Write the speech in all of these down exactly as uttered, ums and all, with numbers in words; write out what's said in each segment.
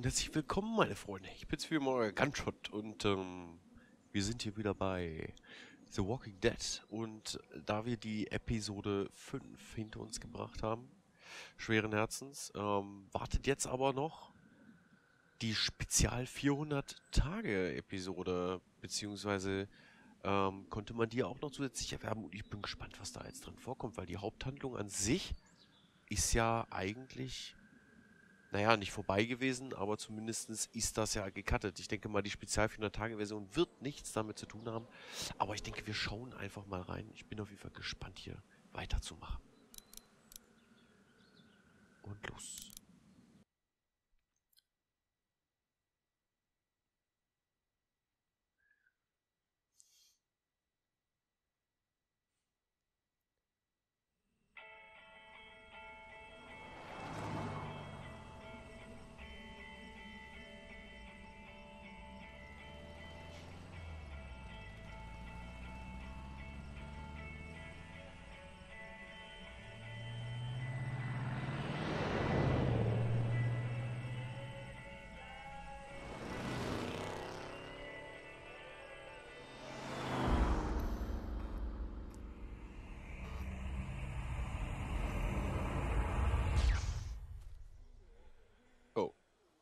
und herzlich willkommen, meine Freunde. Ich bin's wie immer, euer Gunshot und ähm, wir sind hier wieder bei The Walking Dead. Und da wir die Episode fünf hinter uns gebracht haben, schweren Herzens, ähm, wartet jetzt aber noch die Spezial vierhundert Tage Episode, beziehungsweise ähm, konnte man die auch noch zusätzlich erwerben und ich bin gespannt, was da jetzt drin vorkommt, weil die Haupthandlung an sich ist ja eigentlich... Naja, nicht vorbei gewesen, aber zumindest ist das ja gecuttet. Ich denke mal, die Spezial vierhundert Tage Version wird nichts damit zu tun haben. Aber ich denke, wir schauen einfach mal rein. Ich bin auf jeden Fall gespannt, hier weiterzumachen. Und los. Oh.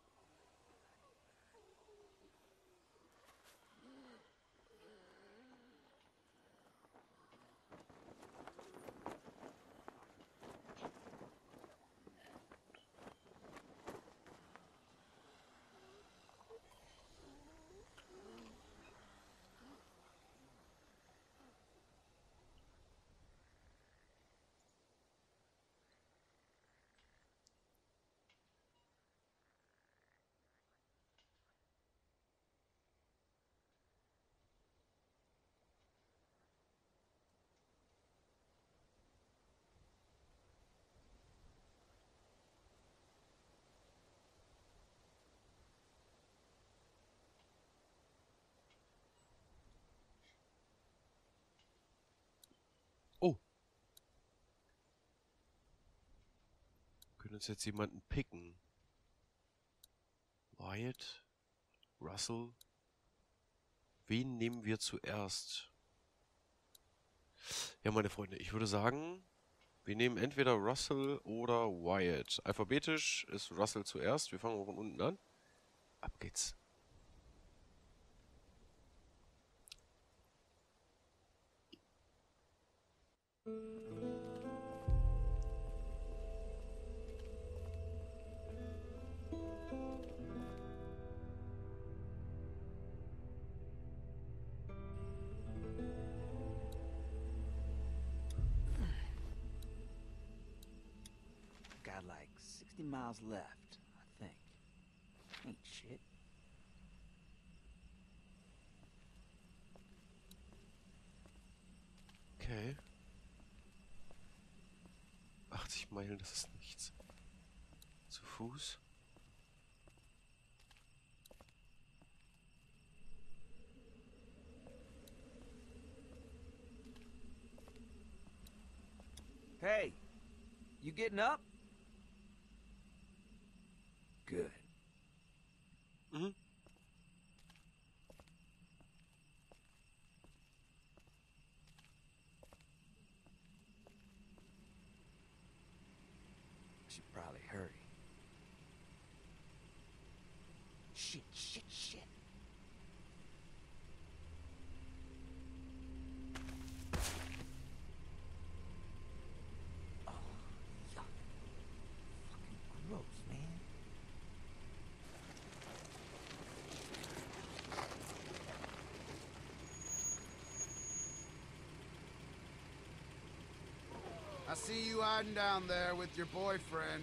Oh. Wir können uns jetzt jemanden picken. Wyatt? Russell? Wen nehmen wir zuerst? Ja, meine Freunde, ich würde sagen, wir nehmen entweder Russell oder Wyatt. Alphabetisch ist Russell zuerst. Wir fangen auch von unten an. Ab geht's. Got like sixty miles left, I think. Ain't shit. Okay. achtzig Meilen, das ist nichts. Zu Fuß. Hey, you getting up? Good. Mhm. Should probably hurry. Shit, shit, shit. Oh, yuck. Fucking gross, man. I see you hiding down there with your boyfriend.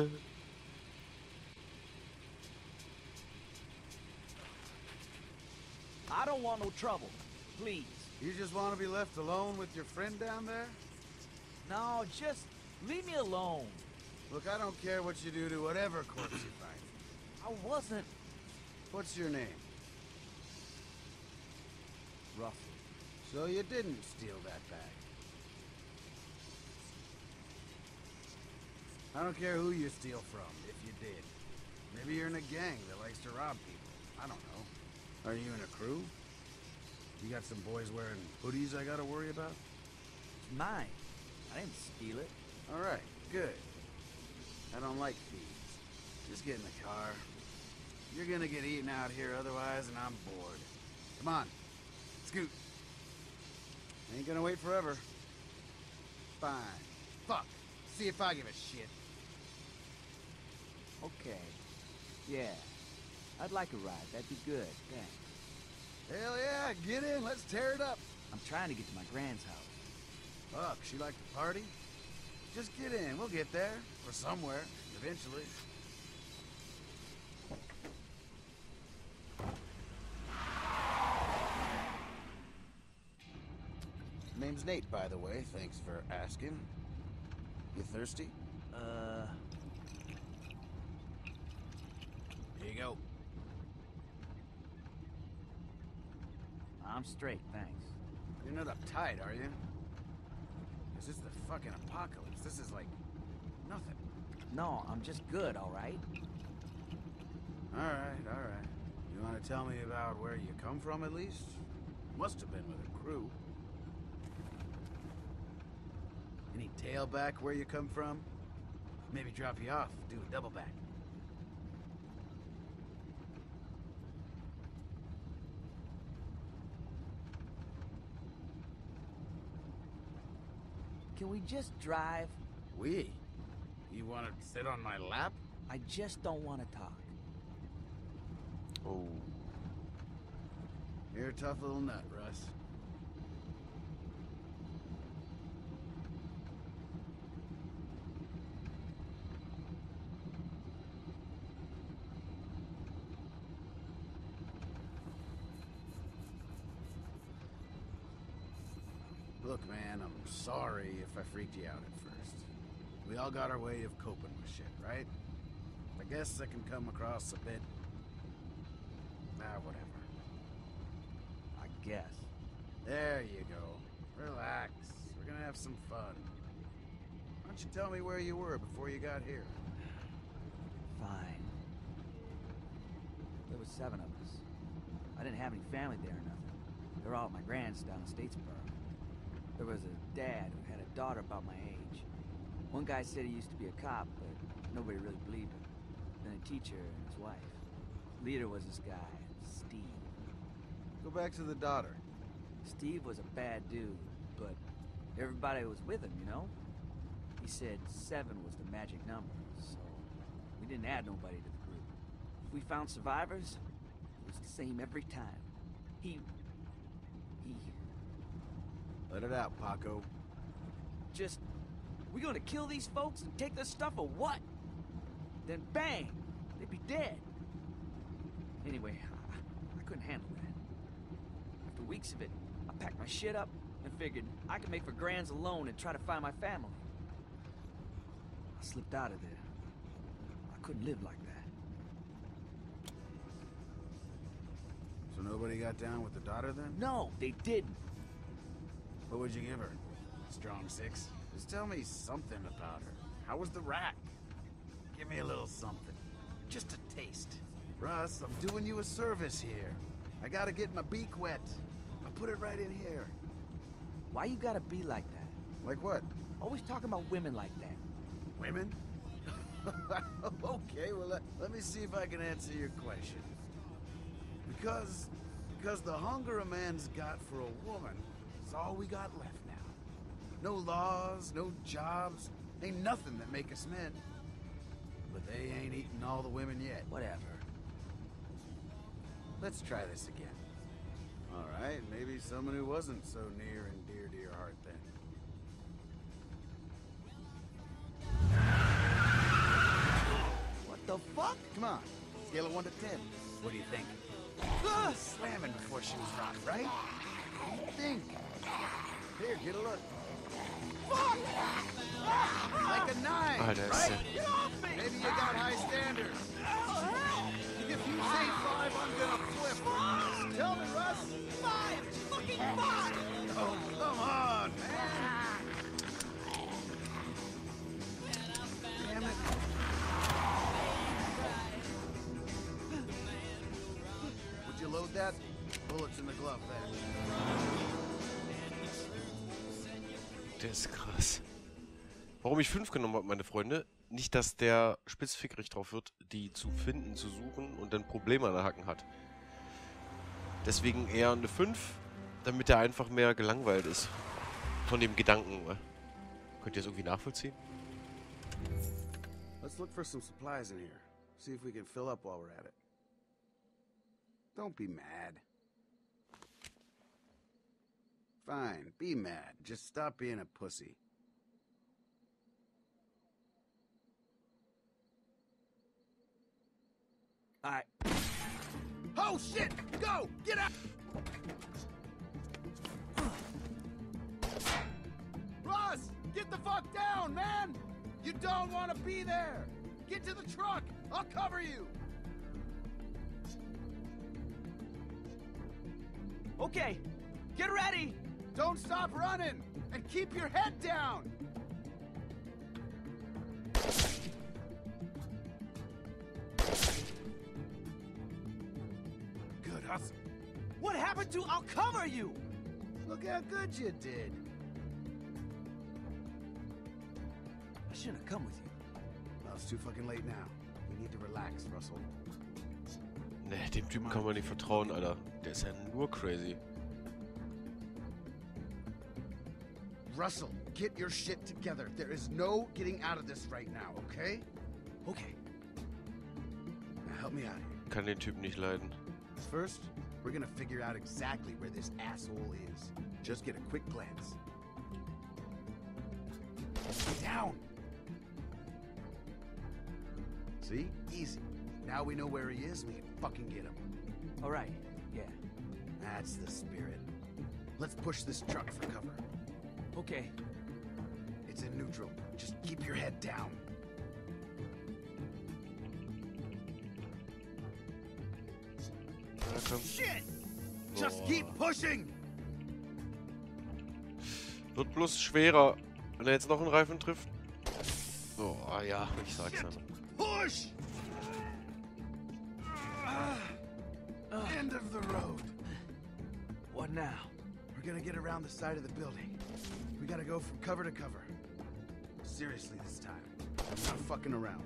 I don't want no trouble. Please. You just want to be left alone with your friend down there? No, just leave me alone. Look, I don't care what you do to whatever corpse you find. I wasn't... What's your name? Russell. So you didn't steal that bag. I don't care who you steal from, if you did. Maybe you're in a gang that likes to rob people. I don't know. Are you in a crew? You got some boys wearing hoodies I gotta worry about? It's mine. I didn't steal it. Alright, good. I don't like thieves. Just get in the car. You're gonna get eaten out here otherwise, and I'm bored. Come on. Scoot. Ain't gonna wait forever. Fine. Fuck. See if I give a shit. Okay. Yeah. I'd like a ride. That'd be good. Thanks. Hell yeah, get in. Let's tear it up. I'm trying to get to my grand's house. Fuck, she like to party? Just get in. We'll get there. Or somewhere. Eventually. Name's Nate, by the way. Thanks for asking. You thirsty? Uh... Here you go. I'm straight, thanks. You're not uptight, are you? This is the fucking apocalypse. This is like... nothing. No, I'm just good, alright? Alright, alright. You want to tell me about where you come from, at least? Must have been with a crew. Any tailback where you come from? Maybe drop you off, do a double back. Can we just drive? We? You want to sit on my lap? I just don't want to talk. Oh. You're a tough little nut, Russ. Look, man, I'm sorry if I freaked you out at first. We all got our way of coping with shit, right? I guess I can come across a bit... Ah, whatever. I guess. There you go. Relax. We're gonna have some fun. Why don't you tell me where you were before you got here? Fine. There was seven of us. I didn't have any family there or nothing. They were all at my grand's down in Statesboro. There was a dad who had a daughter about my age. One guy said he used to be a cop, but nobody really believed him. Then a teacher and his wife. Leader was this guy, Steve. Go back to the daughter. Steve was a bad dude, but everybody was with him, you know? He said seven was the magic number, so we didn't add nobody to the group. If we found survivors, it was the same every time. He... he... Let it out, Paco. just... we gonna kill these folks and take their stuff or what? Then bang! They'd be dead. Anyway, I, I couldn't handle that. After weeks of it, I packed my shit up and figured I could make for Grands alone and try to find my family. I slipped out of there. I couldn't live like that. So nobody got down with the daughter then? No, they didn't. What would you give her? Strong six? Just tell me something about her. How was the rack? Give me a little something. Just a taste. Russ, I'm doing you a service here. I gotta get my beak wet. I'll put it right in here. Why you gotta be like that? Like what? Always talking about women like that. Women? Okay, well, let, let me see if I can answer your question. Because, because the hunger a man's got for a woman is all we got left now. No laws, no jobs, ain't nothing that make us men. But they ain't eaten all the women yet. Whatever. Let's try this again. All right, maybe someone who wasn't so near and dear to your heart then. What the fuck? Come on, scale of one to ten. What do you think? Ah! Slamming before she was rocked, right? What do you think? Here, get a look. Fuck! Like a nine, Ah, that's right? it. Get off me! Maybe you got high standards. If you say five, I'm gonna flip. Tell me, Russ. Five! Fucking five! Oh, come on, man. Damn it. you load that, bullets in the glove there. Der ist krass. Warum ich fünf genommen habe, meine Freunde? Nicht, dass der spitzfickerig drauf wird, die zu finden, zu suchen und dann Probleme an der Hacken hat. Deswegen eher eine fünf, damit er einfach mehr gelangweilt ist. Von dem Gedanken. Könnt ihr das irgendwie nachvollziehen? Let's look for some supplies in here. See if we can fill up while we're at it. Don't be mad. Fine, be mad. Just stop being a pussy. Alright. Oh shit! Go! Get out! Ross! Get the fuck down, man! You don't want to be there! Get to the truck! I'll cover you! Okay, get ready! Don't stop running! And keep your head down! Good hustle. What happened to I'll cover you? Look how good you did. I shouldn't have come with you. Well, it's too fucking late now. We need to relax, Russell. Ne, dem Typen kann man nicht vertrauen, Alter. Der ist ja nur crazy. Russell, get your shit together. There is no getting out of this right now, okay? Okay. Now help me out here. Kann den Typen nicht leiden. First, we're gonna figure out exactly where this asshole is. Just get a quick glance. Down! See? Easy. Now we know where he is, we can fucking get him. Alright, yeah. That's the spirit. Let's push this truck for cover. Okay. It's in neutral. Just keep your head down. Ja, komm. Shit! Just Boah. keep pushing! Wird bloß schwerer, wenn er jetzt noch einen Reifen trifft. Oh, ja, ich sag's dann. Push! End of the road. What now? We're gonna get around the side of the building. We gotta go from cover to cover. Seriously this time. I'm not fucking around.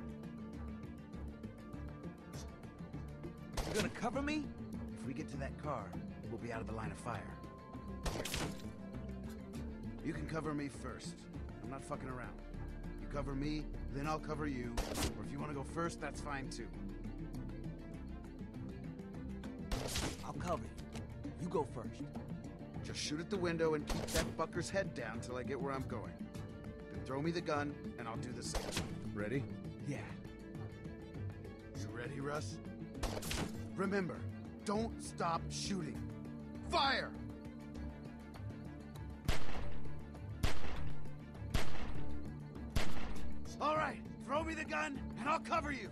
You're gonna cover me? If we get to that car, we'll be out of the line of fire. Here. You can cover me first. I'm not fucking around. You cover me, then I'll cover you. Or if you want to go first, that's fine too. I'll cover you. You go first. Just shoot at the window and keep that fucker's head down till I get where I'm going. Then throw me the gun, and I'll do the same. Ready? Yeah. You ready, Russ? Remember, don't stop shooting. Fire! All right, throw me the gun, and I'll cover you.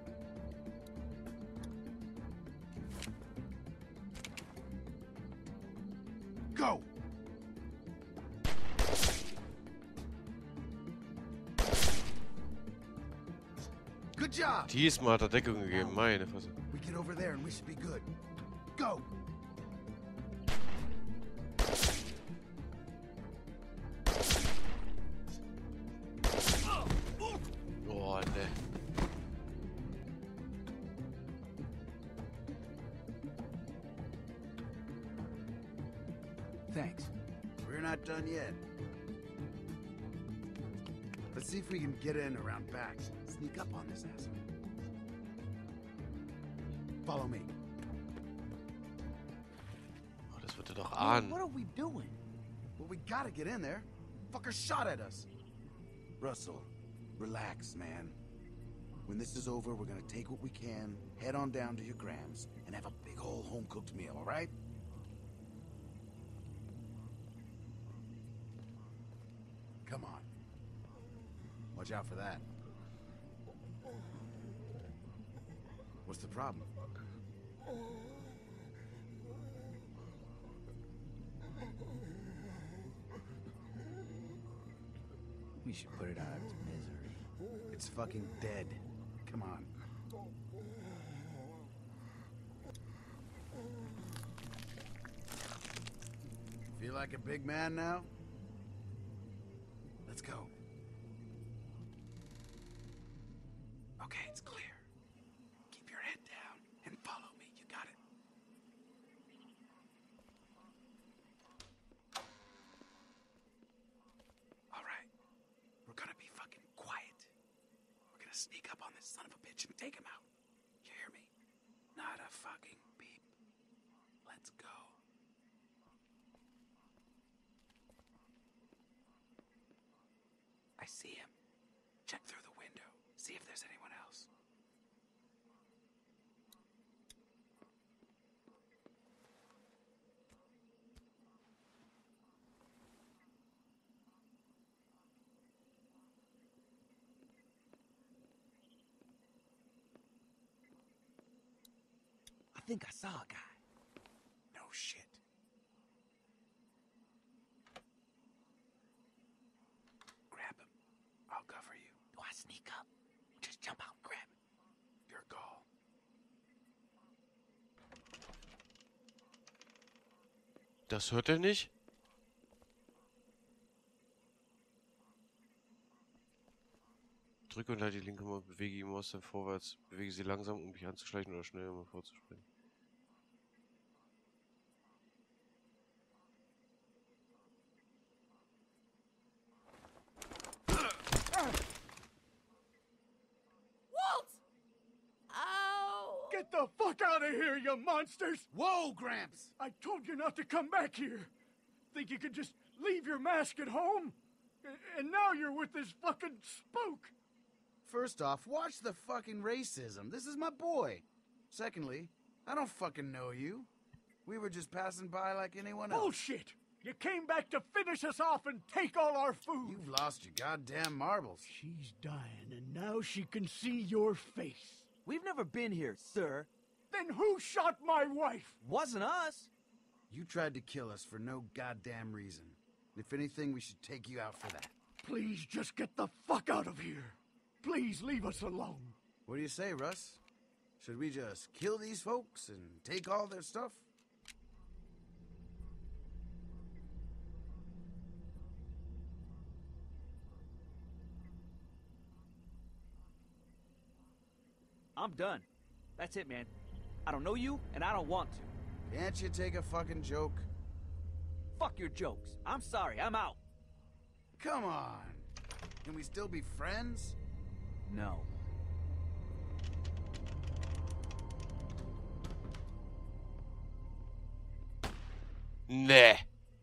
Go! Good job! Diesmal hat er Deckung gegeben, meine Fresse. We get over there and we should be good. Go! Oh, ne. Thanks. We're not done yet. Let's see if we can get in around back. Sneak up on this asshole. Follow me. Oh, das wird er doch Man, ahnen. what are we doing? Well, we gotta get in there. Fucker shot at us. Russell, relax, man. When this is over, we're gonna take what we can, head on down to your Grams, and have a big ol' home-cooked meal, all right? Come on. Watch out for that. What's the problem? We should put it out of its misery. It's fucking dead. Come on. Feel like a big man now? Let's go. Okay, it's clear. Keep your head down and follow me. You got it. All right. We're gonna be fucking quiet. We're gonna sneak up on this son of a bitch and take him out. You hear me? Not a fucking beep. Let's go. I see him. Check through the window. See if there's anyone else. I think I saw a guy. No shit. Grab him. I'll cover you. Do I sneak up? Just jump out and grab him. Your call. Das hört er nicht? Drücke und halte die linke Maus, bewege die Maus dann vorwärts. Bewege sie langsam, um mich anzuschleichen oder schnell, um vorzuspringen. Walt! Ow! Get the fuck out of here, you monsters! Whoa, Gramps! I told you not to come back here. Think you could just leave your mask at home? A- And now you're with this fucking spook. First off, watch the fucking racism. This is my boy. Secondly, I don't fucking know you. We were just passing by like anyone else. Bullshit! You came back to finish us off and take all our food. You've lost your goddamn marbles. She's dying, and now she can see your face. We've never been here, sir. Then who shot my wife? Wasn't us. You tried to kill us for no goddamn reason. If anything, we should take you out for that. Please just get the fuck out of here. Please leave us alone. What do you say, Russ? Should we just kill these folks and take all their stuff? I'm done. That's it, man. I don't know you, and I don't want to. Can't you take a fucking joke? Fuck your jokes. I'm sorry. I'm out. Come on. Can we still be friends? No. Nee.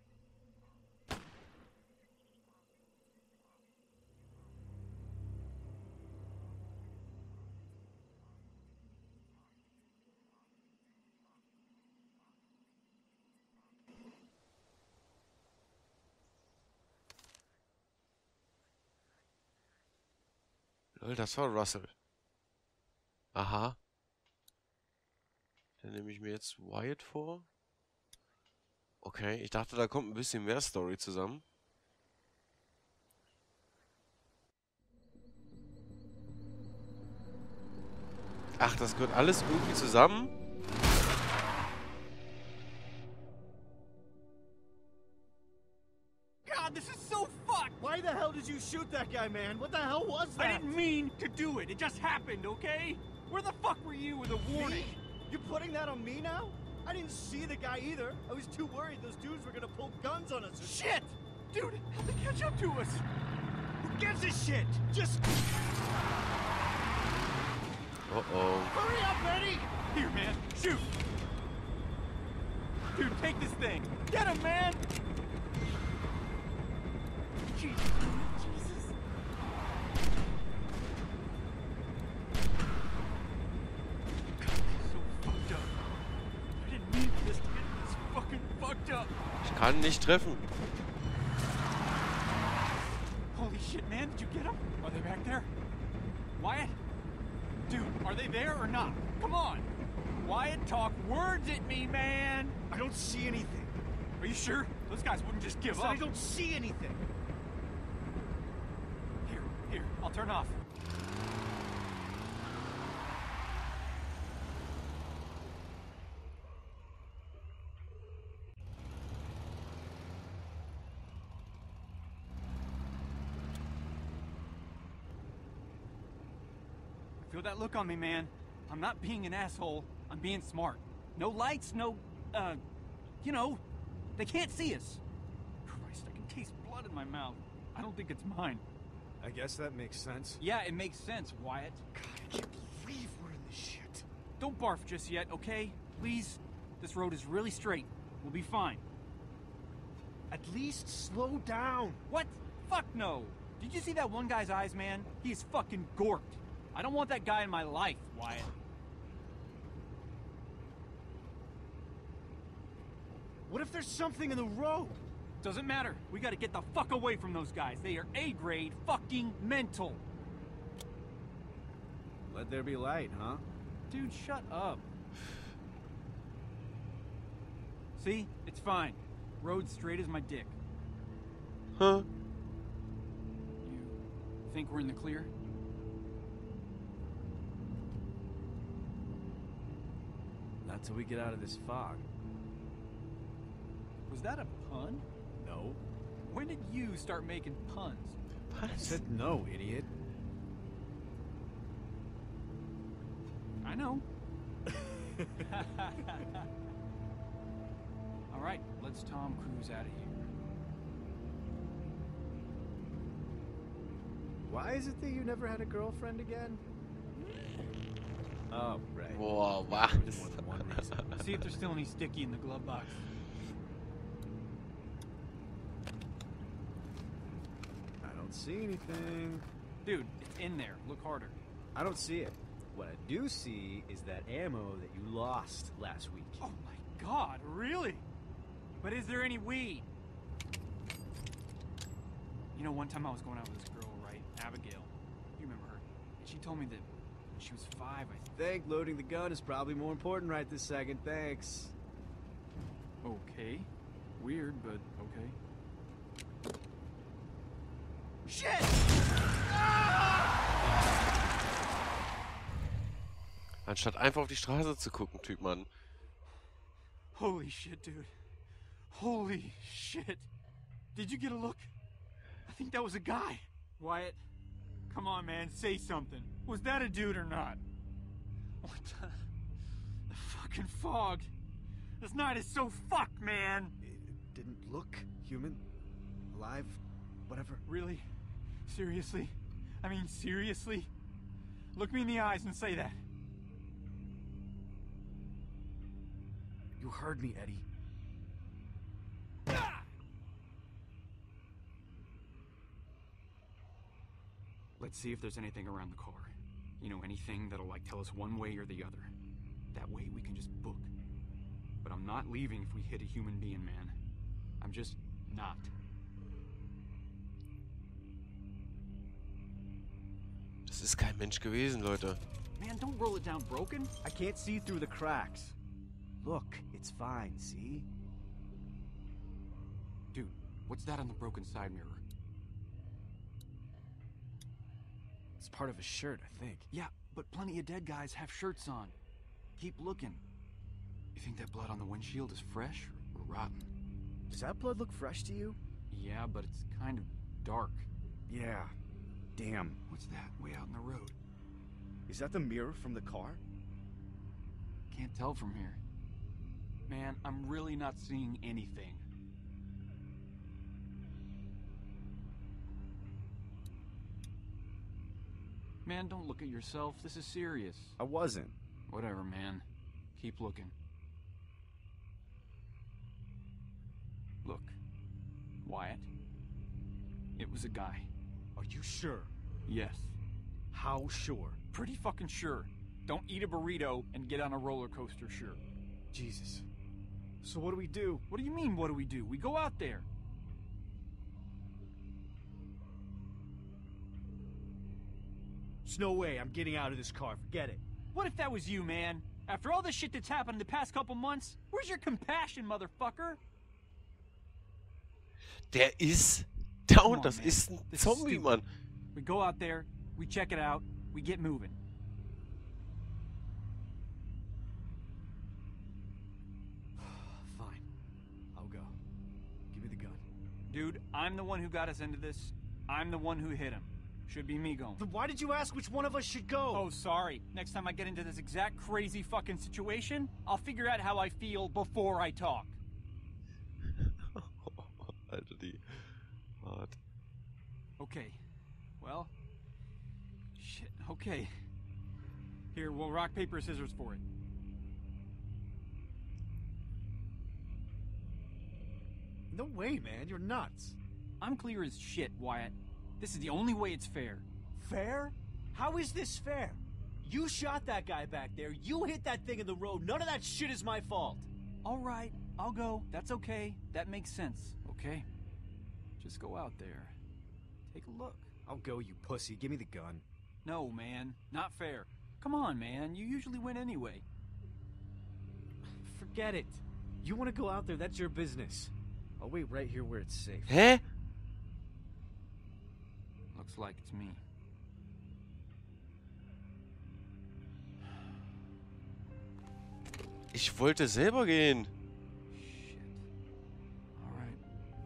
Lol, das war Russell. Aha. Dann nehme ich mir jetzt Wyatt vor. Okay, ich dachte, da kommt ein bisschen mehr Story zusammen. Ach, das gehört alles irgendwie zusammen? God, this is so fucked! Why the hell did you shoot that guy, man? What the hell was that? I didn't mean to do it. It just happened, okay? Where the fuck were you with a warning? Me? You putting that on me now? I didn't see the guy either. I was too worried those dudes were gonna pull guns on us. Shit! Dude, how'd they catch up to us? Who gives a shit? Just Uh-oh. Hurry up, Eddie! here, man. Shoot! Dude, take this thing. Get him, man! Jesus. Jesus. God, this is so fucked up. I didn't mean for this to get this fucking fucked up. Ich kann nicht treffen. Holy shit, man. Did you get them? Are they back there? Wyatt? Dude, are they there or not? Come on. Wyatt, talk words at me, man. I don't see anything. Are you sure? Those guys wouldn't just give I said up. I don't see anything. Here, here. I'll turn off. Feel that look on me, man. I'm not being an asshole. I'm being smart. No lights, no, uh, you know, they can't see us. Christ, I can taste blood in my mouth. I don't think it's mine. I guess that makes sense. Yeah, it makes sense, Wyatt. God, I can't believe we're in this shit. Don't barf just yet, okay? Please? This road is really straight. We'll be fine. At least slow down. What? Fuck no. Did you see that one guy's eyes, man? He is fucking gorked. I don't want that guy in my life, Wyatt. What if there's something in the road? Doesn't matter. We gotta get the fuck away from those guys. They are A-grade fucking mental. Let there be light, huh? Dude, shut up. See? It's fine. Road's straight as my dick. Huh? You think we're in the clear? Not till we get out of this fog. Was that a pun? No. When did you start making puns? I said no, idiot. I know. All right, let's Tom Cruise out of here. Why is it that you never had a girlfriend again? Oh, right. Boah, was? There's more than one reason. See if there's still any sticky in the glove box. I don't see anything. Dude, it's in there. Look harder. I don't see it. What I do see is that ammo that you lost last week. Oh my god, really? But is there any weed? You know, one time I was going out with this girl, right? Abigail. You remember her? And she told me that when she was five, I think. Think loading the gun is probably more important right this second, thanks. Okay. Weird, but okay. Shit! Anstatt einfach auf die Straße zu gucken, Typ, Mann. Holy shit, dude. Holy shit. Did you get a look? I think that was a guy. Wyatt, come on, man, say something. Was that a dude or not? What the... The fucking fog. This night is so fucked, man. It didn't look human, alive, whatever. Really? Seriously? I mean, seriously? Look me in the eyes and say that. You heard me, Eddie. Let's see if there's anything around the car. You know, anything that'll, like, tell us one way or the other. That way we can just book. But I'm not leaving if we hit a human being, man. I'm just not. Das ist kein Mensch gewesen, Leute. Man, don't roll it down broken. I can't see through the cracks. Look, it's fine, see? Dude, what's that on the broken side mirror? It's part of a shirt, I think. Yeah, but plenty of dead guys have shirts on. Keep looking. You think that blood on the windshield is fresh or rotten? Does that blood look fresh to you? Yeah, but it's kind of dark. Yeah. Damn. What's that way out in the road? Is that the mirror from the car? Can't tell from here. Man, I'm really not seeing anything. Man, don't look at yourself. This is serious. I wasn't. Whatever, man. Keep looking. Look. Wyatt. It was a guy. Are you sure? Yes. How sure? Pretty fucking sure. Don't eat a burrito and get on a roller coaster, sure. Jesus. So what do we do? What do you mean, what do we do? We go out there. There's no way I'm getting out of this car. Forget it. What if that was you, man? After all this shit that's happened in the past couple months, where's your compassion, motherfucker? Der ist da Come und on, das man. ist ein This is Zombie, stupid. Mann. We go out there, we check it out, we get moving. Fine. I'll go. Give me the gun. Dude, I'm the one who got us into this. I'm the one who hit him. Should be me going. Then why did you ask which one of us should go? Oh, sorry. Next time I get into this exact crazy fucking situation, I'll figure out how I feel before I talk. Alter, die. Hart. Okay. Well. Shit. Okay. Here, we'll rock, paper, scissors for it. No way, man. You're nuts. I'm clear as shit, Wyatt. This is the only way it's fair. Fair? How is this fair? You shot that guy back there. You hit that thing in the road. None of that shit is my fault. All right, I'll go. That's okay. That makes sense, okay? Just go out there. Take a look. I'll go, you pussy. Give me the gun. No, man. Not fair. Come on, man. You usually win anyway. Forget it. You want to go out there, that's your business. I'll wait right here where it's safe. Hä? Looks like it's me. Ich wollte selber gehen. Shit. All right.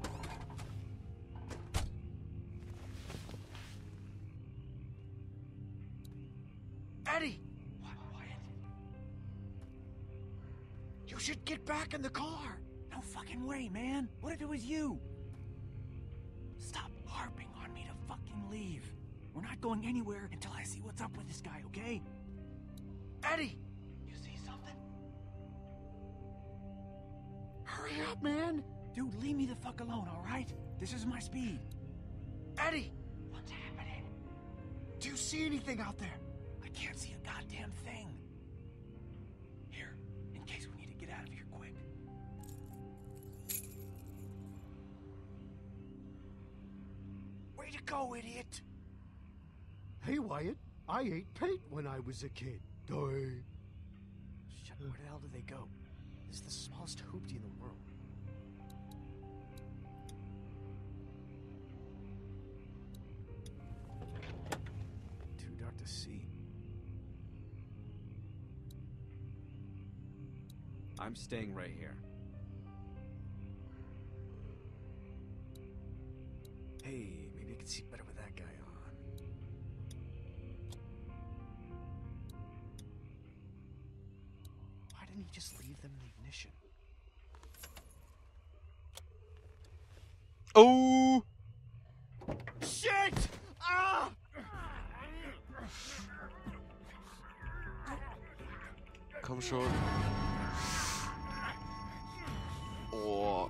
Eddie! What, Wyatt? You should get back in the car. No fucking way, man. What if it was you? Stop harping on me to fucking leave. We're not going anywhere until I see what's up with this guy, okay? Eddie! You see something? Hurry up, man! Dude, leave me the fuck alone, all right? This is my speed. Eddie! What's happening? Do you see anything out there? I can't see a goddamn thing. Here, in case we need to get out of here quick. Way to go, idiot! Hey, Wyatt. I ate paint when I was a kid. Die. Shut. Where the hell did they go? This is the smallest hoopty in the world. Too dark to see. I'm staying right here. Hey, maybe I can see better with that guy on. Why didn't he just leave them in the ignition? Oh! Shit! Ah! Komm schon. Oh.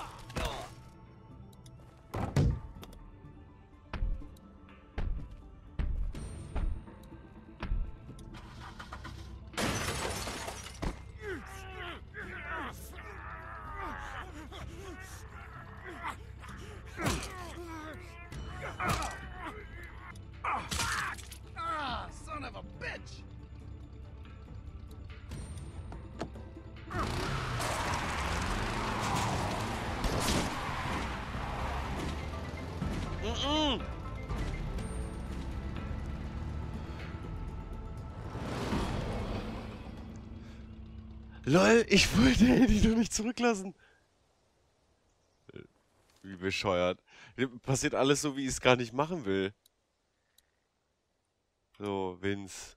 Ah, son of a bitch! Mm-mm. LOL, ich wollte Eddie doch nicht zurücklassen. Wie bescheuert. Passiert alles so, wie ich es gar nicht machen will. So, Vince.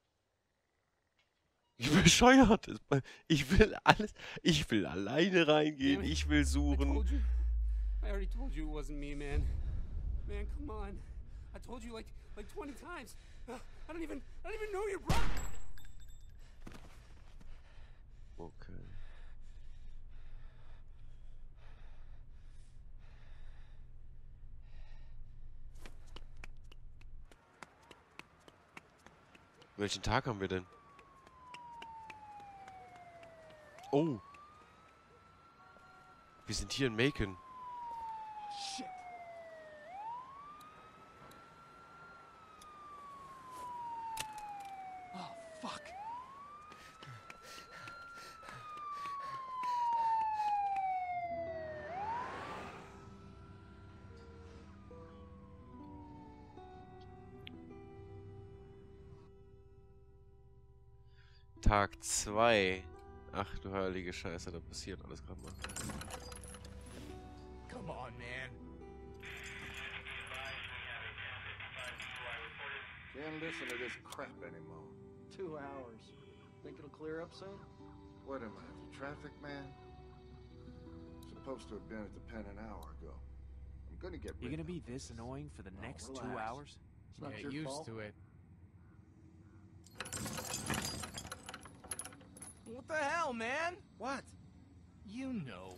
Wie bescheuert. Ich will alles. Ich will alleine reingehen. Ich will I suchen. told you. I already told you it wasn't me, man. Man, come on. I told you like like twenty times. Uh, I don't even I don't even know your brother. Okay. Welchen Tag haben wir denn? Oh. Wir sind hier in Macon. Shit. Oh, fuck. Tag zwei. Ach du heilige Scheiße, da passiert alles gerade mal. Come on, man. Can't listen to this crap anymore. Two hours. Think it'll clear up soon? What am I, the traffic man? Supposed to have been at the pen an hour ago. I'm gonna get You're rid gonna of be it. this annoying for the Oh, next relax. two hours? It's not Get your used fault. to it. What the hell, man? What? You know.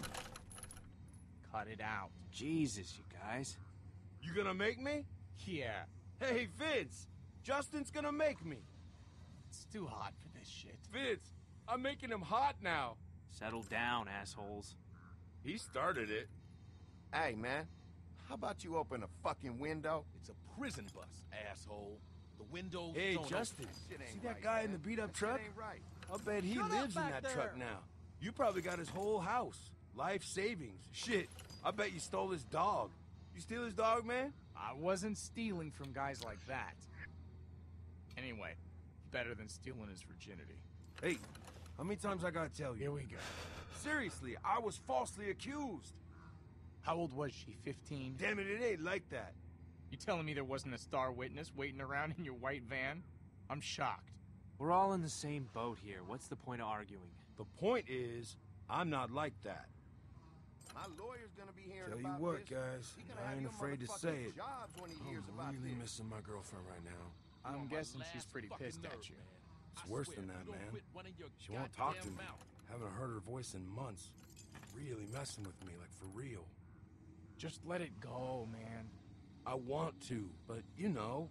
Cut it out. Jesus, you guys. You gonna make me? Yeah, Hey, Vince! Justin's gonna make me. it's too hot for this shit. Vince, I'm making him hot now. Settle down, assholes. He started it. Hey, man. How about you open a fucking window? It's a prison bus, asshole. The windows Hey, don't Justin, Shit ain't see that right, guy man. in the beat-up That truck? shit ain't right. I'll bet he Shut up lives in back that truck there. now. You probably got his whole house. Life savings. Shit, I bet you stole his dog. You steal his dog, man? I wasn't stealing from guys like that. Anyway, better than stealing his virginity. Hey, how many times I gotta tell you? Here we go. Seriously, I was falsely accused. How old was she? fifteen? Damn it, it ain't like that. You telling me there wasn't a star witness waiting around in your white van? I'm shocked. We're all in the same boat here. What's the point of arguing? The point is, I'm not like that. My lawyer's gonna be hearing Tell you about what, this. guys, He gonna I have ain't your afraid to motherfucking say it. jobs when he hears I'm about really this. missing my girlfriend right now. I'm guessing she's pretty pissed at you. It's worse than that, man. She won't talk to me. Haven't heard her voice in months. Really messing with me, like for real. Just let it go, man. I want to, but you know,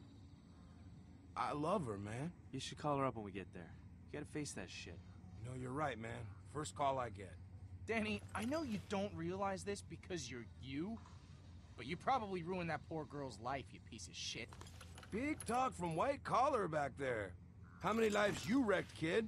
I love her, man. You should call her up when we get there. You gotta face that shit. You know, you're right, man. First call I get. Danny, I know you don't realize this because you're you, but you probably ruined that poor girl's life, you piece of shit. Big talk from White Collar back there. How many lives you wrecked, kid?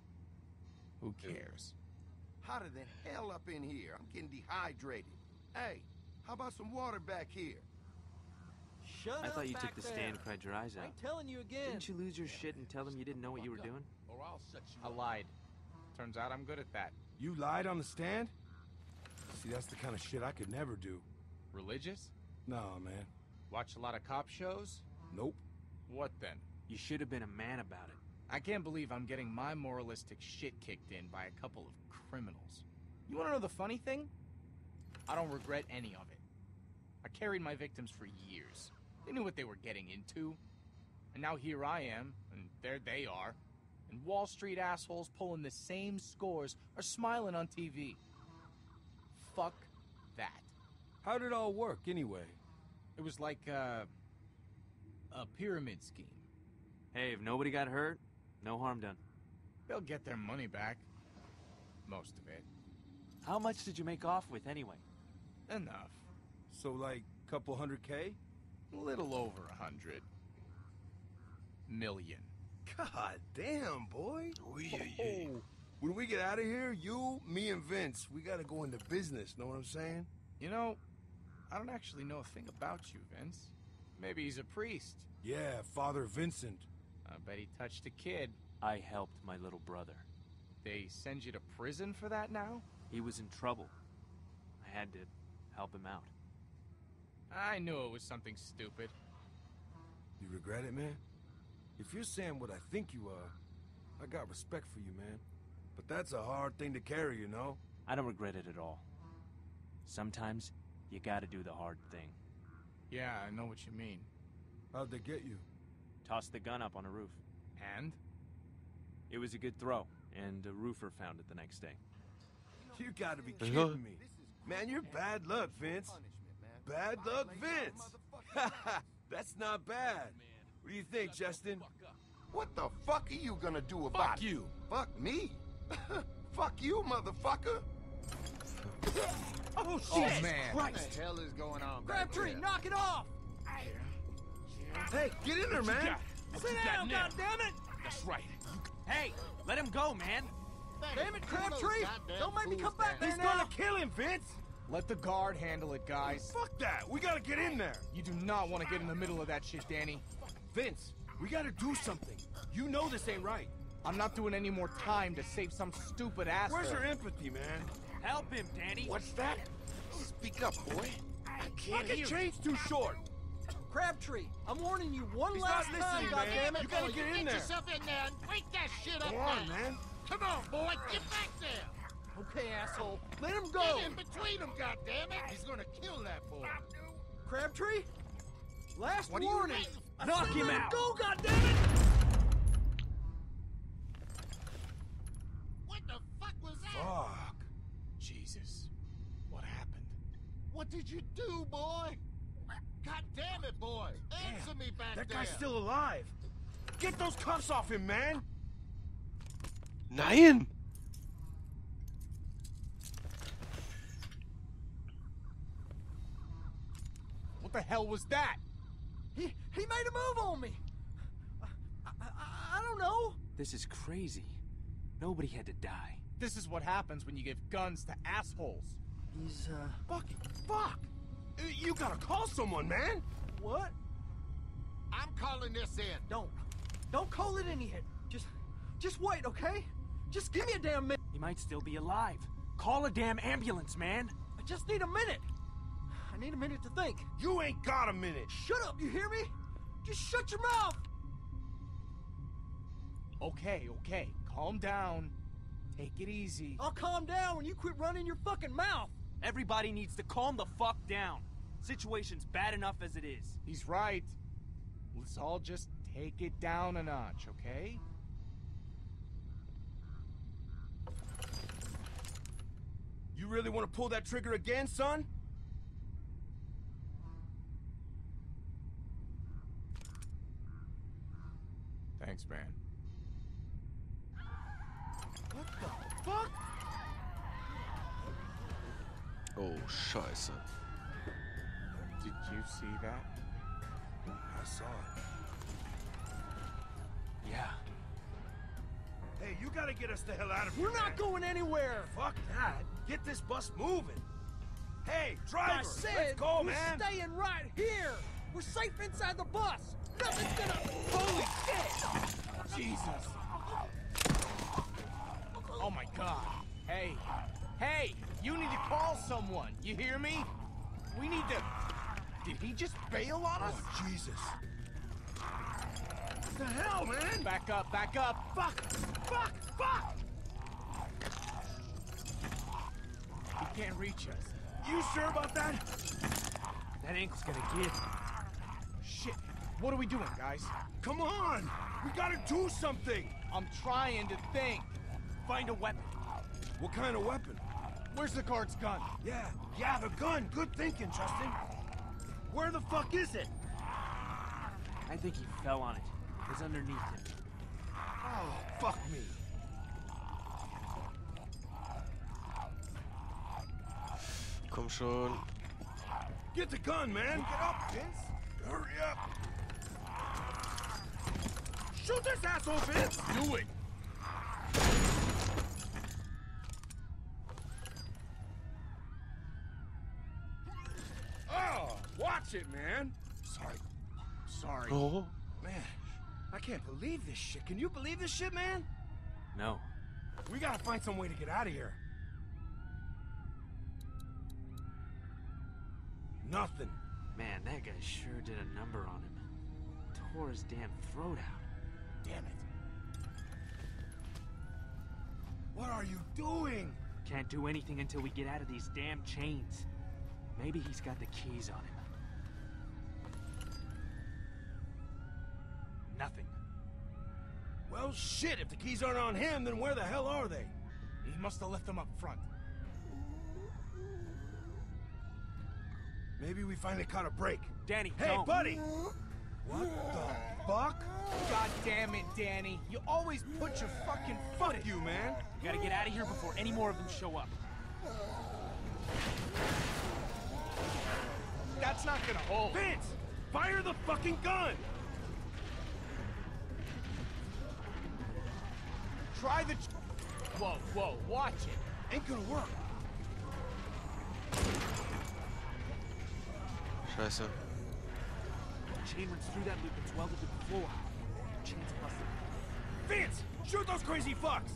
Who cares? Hotter than hell up in here. I'm getting dehydrated. Hey, how about some water back here? Shut I up thought you back took the there. stand and cried your eyes out. I'm telling you again. Didn't you lose your shit and tell them you didn't know what you were doing? Or I'll set you I up. lied. Turns out I'm good at that. You lied on the stand? See, that's the kind of shit I could never do. Religious? Nah, man. Watch a lot of cop shows? Nope. What then? You should have been a man about it. I can't believe I'm getting my moralistic shit kicked in by a couple of criminals. You wanna know the funny thing? I don't regret any of it. I carried my victims for years. They knew what they were getting into. And now here I am, and there they are. And Wall Street assholes pulling the same scores are smiling on T V. Fuck that. How did it all work, anyway? It was like, uh, a pyramid scheme. Hey, if nobody got hurt, no harm done. They'll get their money back. Most of it. How much did you make off with anyway? Enough. So, like, couple hundred K? A little over a hundred. Million. God damn, boy. Oh, when we get out of here, you, me, and Vince, we gotta go into business, know what I'm saying? You know, I don't actually know a thing about you, Vince. Maybe he's a priest. Yeah, Father Vincent. I bet he touched a kid. I helped my little brother. They send you to prison for that now? He was in trouble. I had to help him out. I knew it was something stupid. You regret it, man? If you're saying what I think you are, I got respect for you, man. But that's a hard thing to carry, you know? I don't regret it at all. Sometimes, you gotta do the hard thing. Yeah, I know what you mean. How'd they get you? Toss the gun up on a roof. And? It was a good throw, and a roofer found it the next day. You gotta be Uh-huh. kidding me. Man, you're bad luck, Vince. Bad luck, Vince. That's not bad. What do you think, Justin? What the fuck are you gonna do about Fuck it? you. Fuck me? Fuck you, motherfucker. Oh, shit! Oh, man. What the hell is going on back Crabtree, there? knock it off! Hey, get in there, man. got? What Sit you got down, now? goddammit! That's right. Hey, let him go, man! Damn it, Crabtree! Don't make me come back there He's now! gonna kill him, Vince. Let the guard handle it, guys. Fuck that. We gotta get in there. You do not want to get in the middle of that shit, Danny. Vince, we gotta do something. You know this ain't right. I'm not doing any more time to save some stupid asshole. Where's your empathy, man? Help him, Danny! What's that? Speak up, boy. I can't. Fucking chain's too short. Crabtree, I'm warning you one He's last not time, listening, man. goddammit. You gotta get in there. yourself in there and break that shit up. Come on, now. man. Come on, boy. Get back there. Okay, asshole. Let him go. Get in between them, goddammit. He's gonna kill that boy. Crabtree? Last What are you warning. waiting for? Knock him let out. Go, goddammit! What the fuck was that? Fuck. Jesus. What happened? What did you do, boy? God damn it, boy. Answer Damn, me back That there. guy's still alive. Get those cuffs off him, man. Nein! What the hell was that? He, he made a move on me. I, I, I don't know. This is crazy. Nobody had to die. This is what happens when you give guns to assholes. He's, uh... Bucky, fuck. Uh, You gotta call someone, man. What? I'm calling this in. Don't. Don't call it in yet. Just, just wait, okay? Just give me a damn minute. He might still be alive. Call a damn ambulance, man. I just need a minute. I need a minute to think. You ain't got a minute. Shut up, you hear me? Just shut your mouth. Okay, okay, calm down. Take it easy. I'll calm down when you quit running your fucking mouth. Everybody needs to calm the fuck down. Situation's bad enough as it is. He's right. Let's all just take it down a notch, okay? You really want to pull that trigger again, son? Thanks, man. What the fuck? Oh, scheiße. Did you see that? I saw it. Yeah. Hey, you gotta get us the hell out of here. We're not man. going anywhere. Fuck that. Get this bus moving. Hey, driver, I said let's go, we're man. staying right here. We're safe inside the bus. Nothing's gonna... Holy shit! Jesus. Oh my god. Hey. Hey, you need to call someone. You hear me? We need to... Did he just bail on us? Oh, Jesus. What the hell, man? Back up, back up. Fuck! Fuck! Fuck! He can't reach us. You sure about that? That ankle's gonna give. Shit. What are we doing, guys? Come on! We gotta do something! I'm trying to think. Find a weapon. What kind of weapon? Where's the guard's gun? Yeah, yeah, the gun. Good thinking, Justin. Where the fuck is it? I think he fell on it. It's underneath him. Oh, fuck me. Komm schon. Get the gun, man. Get up, Vince. Hurry up. Shoot this asshole, Vince. Do it. Oh, watch it, man. Sorry. Sorry. Oh. Man, I can't believe this shit. Can you believe this shit, man? No. We gotta find some way to get out of here. Nothing. Man, that guy sure did a number on him. Tore his damn throat out. Damn it. What are you doing? Can't do anything until we get out of these damn chains. Maybe he's got the keys on him. Nothing. Well, shit, if the keys aren't on him, then where the hell are they? He must have left them up front. Maybe we finally caught a break. Danny, Hey, don't. buddy! What the fuck? God damn it, Danny. You always put your fucking foot Fuck in. you, man. We gotta get out of here before any more of them show up. That's not gonna hold. Vince! Fire the fucking gun! Try the... Ch whoa, whoa, watch it. Ain't gonna work. Scheiße. Chain runs through that loop and welded to the floor. Chain's busted. Vince! Shoot those crazy fucks!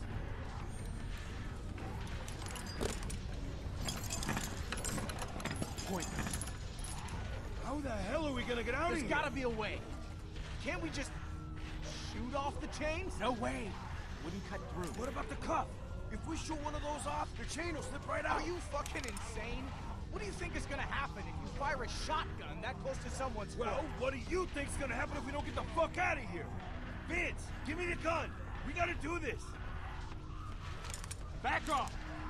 Point. How the hell are we gonna get out There's of here? gotta be a way. Can't we just shoot off the chains? No way. Wouldn't cut through. What about the cuff? If we shoot one of those off, the chain will slip right out. Are you fucking insane? What do you think is gonna happen if you fire a shotgun that close to someone's foot? Well, what do you think's gonna happen if we don't get the fuck out of here? Vince, give me the gun. We gotta do this. Back off!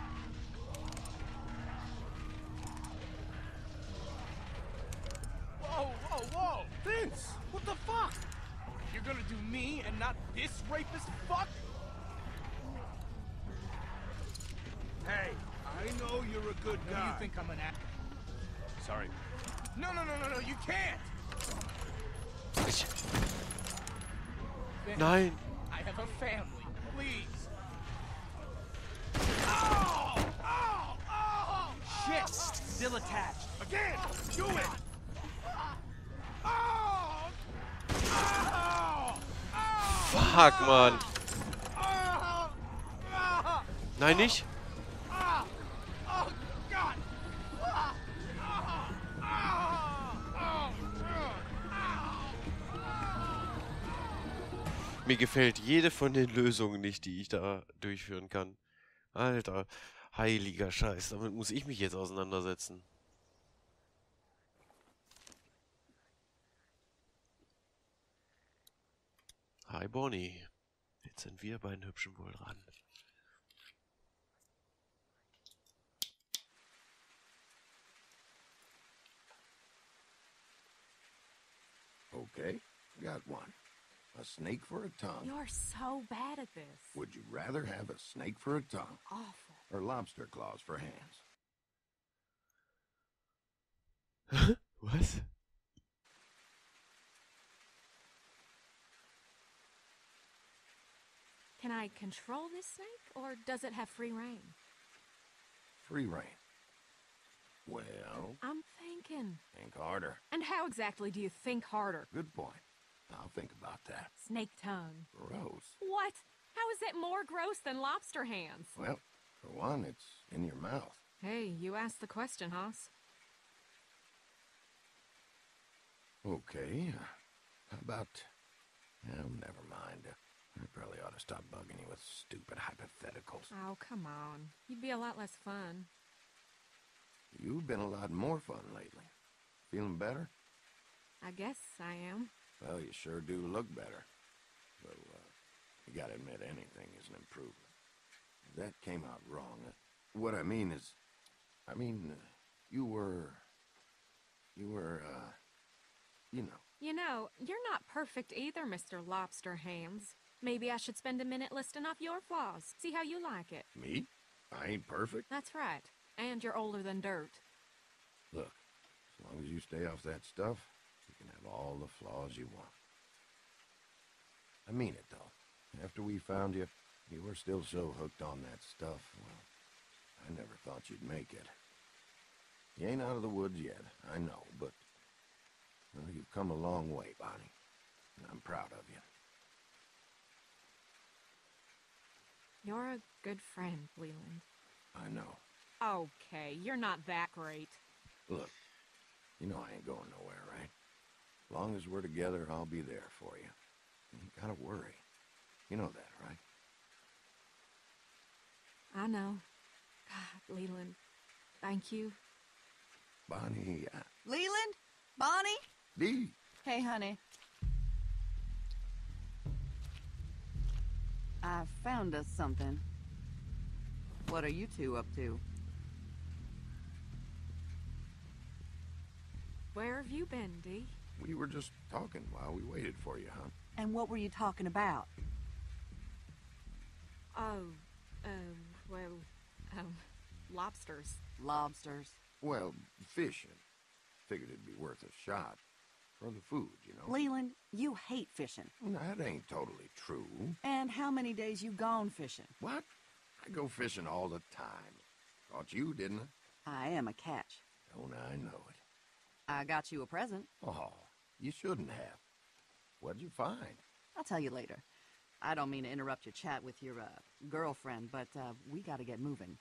Whoa, whoa, whoa! Vince, what the fuck? You're gonna do me and not this rapist fuck? Hey, I know you're a good No, guy. you think I'm an act? Sorry. No, no, no, no, no, you can't! Nein! I have a family, please. Oh! Oh! Oh! Shit! Still attached. Again! Do it! Oh! Oh! Fuck, Mann! Oh! Oh! Nein, nicht? Oh! Oh, God! Oh! Oh! Oh! Mir gefällt jede von den Lösungen nicht, die ich da durchführen kann. Alter, heiliger Scheiß, damit muss ich mich jetzt auseinandersetzen. Hi Bonnie, jetzt sind wir beiden Hübschen wohl dran. Okay, got one. A snake for a tongue. You're so bad at this. Would you rather have a snake for a tongue Awful. or lobster claws for hands? Was? Can I control this snake, or does it have free reign? Free reign. Well, I'm thinking. think harder. And how exactly do you think harder? Good point. I'll think about that. Snake tongue. Gross. What? How is that more gross than lobster hands? Well, for one, it's in your mouth. Hey, you asked the question, Haas. Okay. uh, How about... Oh, never mind. Uh, I probably ought to stop bugging you with stupid hypotheticals. Oh, come on. You'd be a lot less fun. You've been a lot more fun lately. Feeling better? I guess I am. Well, you sure do look better. So, uh, you gotta admit anything is an improvement. That came out wrong. Uh, what I mean is... I mean, uh, you were... You were, uh... You know. You know, you're not perfect either, Mister Lobster Hands. Maybe I should spend a minute listing off your flaws. See how you like it. Me? I ain't perfect. That's right. And you're older than dirt. Look, as long as you stay off that stuff, you can have all the flaws you want. I mean it, though. After we found you, you were still so hooked on that stuff, well, I never thought you'd make it. You ain't out of the woods yet, I know, but... Well, you've come a long way, Bonnie. And I'm proud of you. You're a good friend, Leland. I know. Okay, you're not that great. Look, you know I ain't going nowhere, right? As long as we're together, I'll be there for you. You ain't gotta worry. You know that, right? I know. God, Leland, thank you. Bonnie, uh, Leland? Bonnie? Dee. Hey, honey. I found us something. What are you two up to? Where have you been, Dee? We were just talking while we waited for you, huh? And what were you talking about? Oh, uh, well, um, lobsters. Lobsters. Well, fishing. Figured it'd be worth a shot. For the food, you know. Leland, you hate fishing. That ain't totally true. And how many days you gone fishing? What? I go fishing all the time. Thought you, didn't I? I am a catch. Don't I know it? I got you a present. Oh, you shouldn't have. What'd you find? I'll tell you later. I don't mean to interrupt your chat with your, uh, girlfriend, but, uh, we gotta get moving.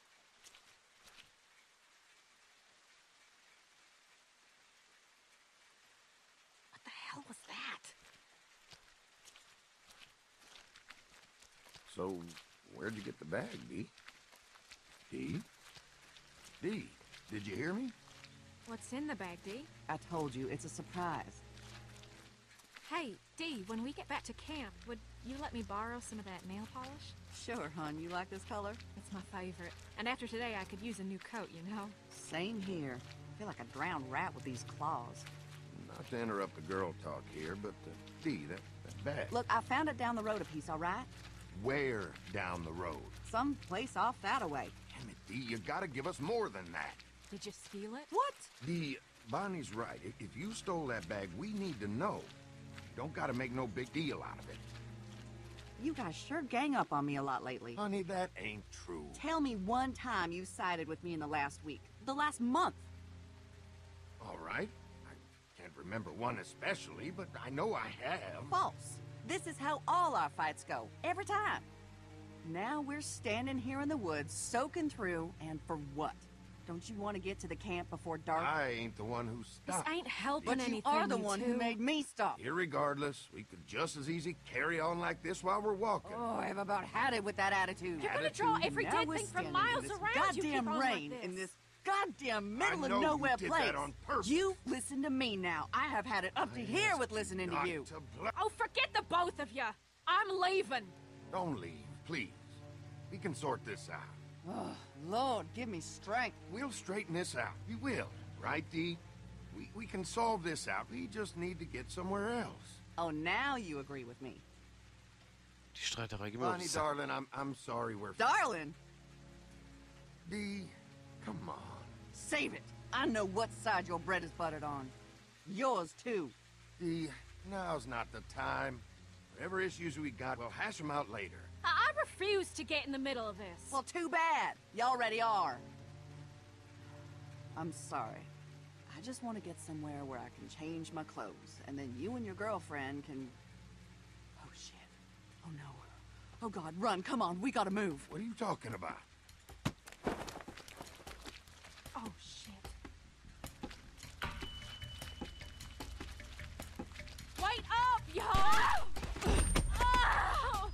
So, where'd you get the bag, Dee? Dee? Dee, did you hear me? What's in the bag, Dee? I told you, it's a surprise. Hey, Dee, when we get back to camp, would you let me borrow some of that nail polish? Sure, hon. You like this color? It's my favorite. And after today, I could use a new coat, you know? Same here. I feel like a drowned rat with these claws. Not to interrupt the girl talk here, but, uh, Dee, that, that bag. Look, I found it down the road a piece, all right? Where down the road? Some place off that-a-way. Damn it, Dee, you gotta give us more than that. Did you steal it? What? Dee, Bonnie's right. I- If you stole that bag, we need to know. You don't gotta make no big deal out of it. You guys sure gang up on me a lot lately. Honey, that ain't true. Tell me one time you sided with me in the last week. The last month. All right. I can't remember one especially, but I know I have. False. This is how all our fights go. Every time. Now we're standing here in the woods, soaking through, and for what? Don't you want to get to the camp before dark? I ain't the one who This stopped. ain't helping But anything, you are the you one two. who made me stop. Irregardless, we could just as easy carry on like this while we're walking. Oh, I've about had it with that attitude. You're gonna draw every Now dead we're thing from standing miles in this around. You keep goddamn on like rain this. in this goddamn middle I of know nowhere you did place. that on purpose. You listen to me now. I have had it up to here with listening to Not you. to bla- Oh, forget the both of you. I'm leaving. Don't leave, please. We can sort this out. Oh, Lord, give me strength. We'll straighten this out. We will. Right, Dee? We, we can solve this out. We just need to get somewhere else. Oh, now you agree with me. Die Streiterei, geh mir auf Bonnie, den Sack. darling, I'm, I'm sorry we're... Darling, Dee, come on. save it. I know what side your bread is buttered on. Yours, too. Dee, now's not the time. Whatever issues we got, we'll hash them out later. I, I refuse to get in the middle of this. Well, too bad. You already are. I'm sorry. I just want to get somewhere where I can change my clothes, and then you and your girlfriend can... Oh, shit. Oh, no. Oh, God, run. Come on. We gotta move. What are you talking about? Oh, shit. Wait up, y'all! Oh!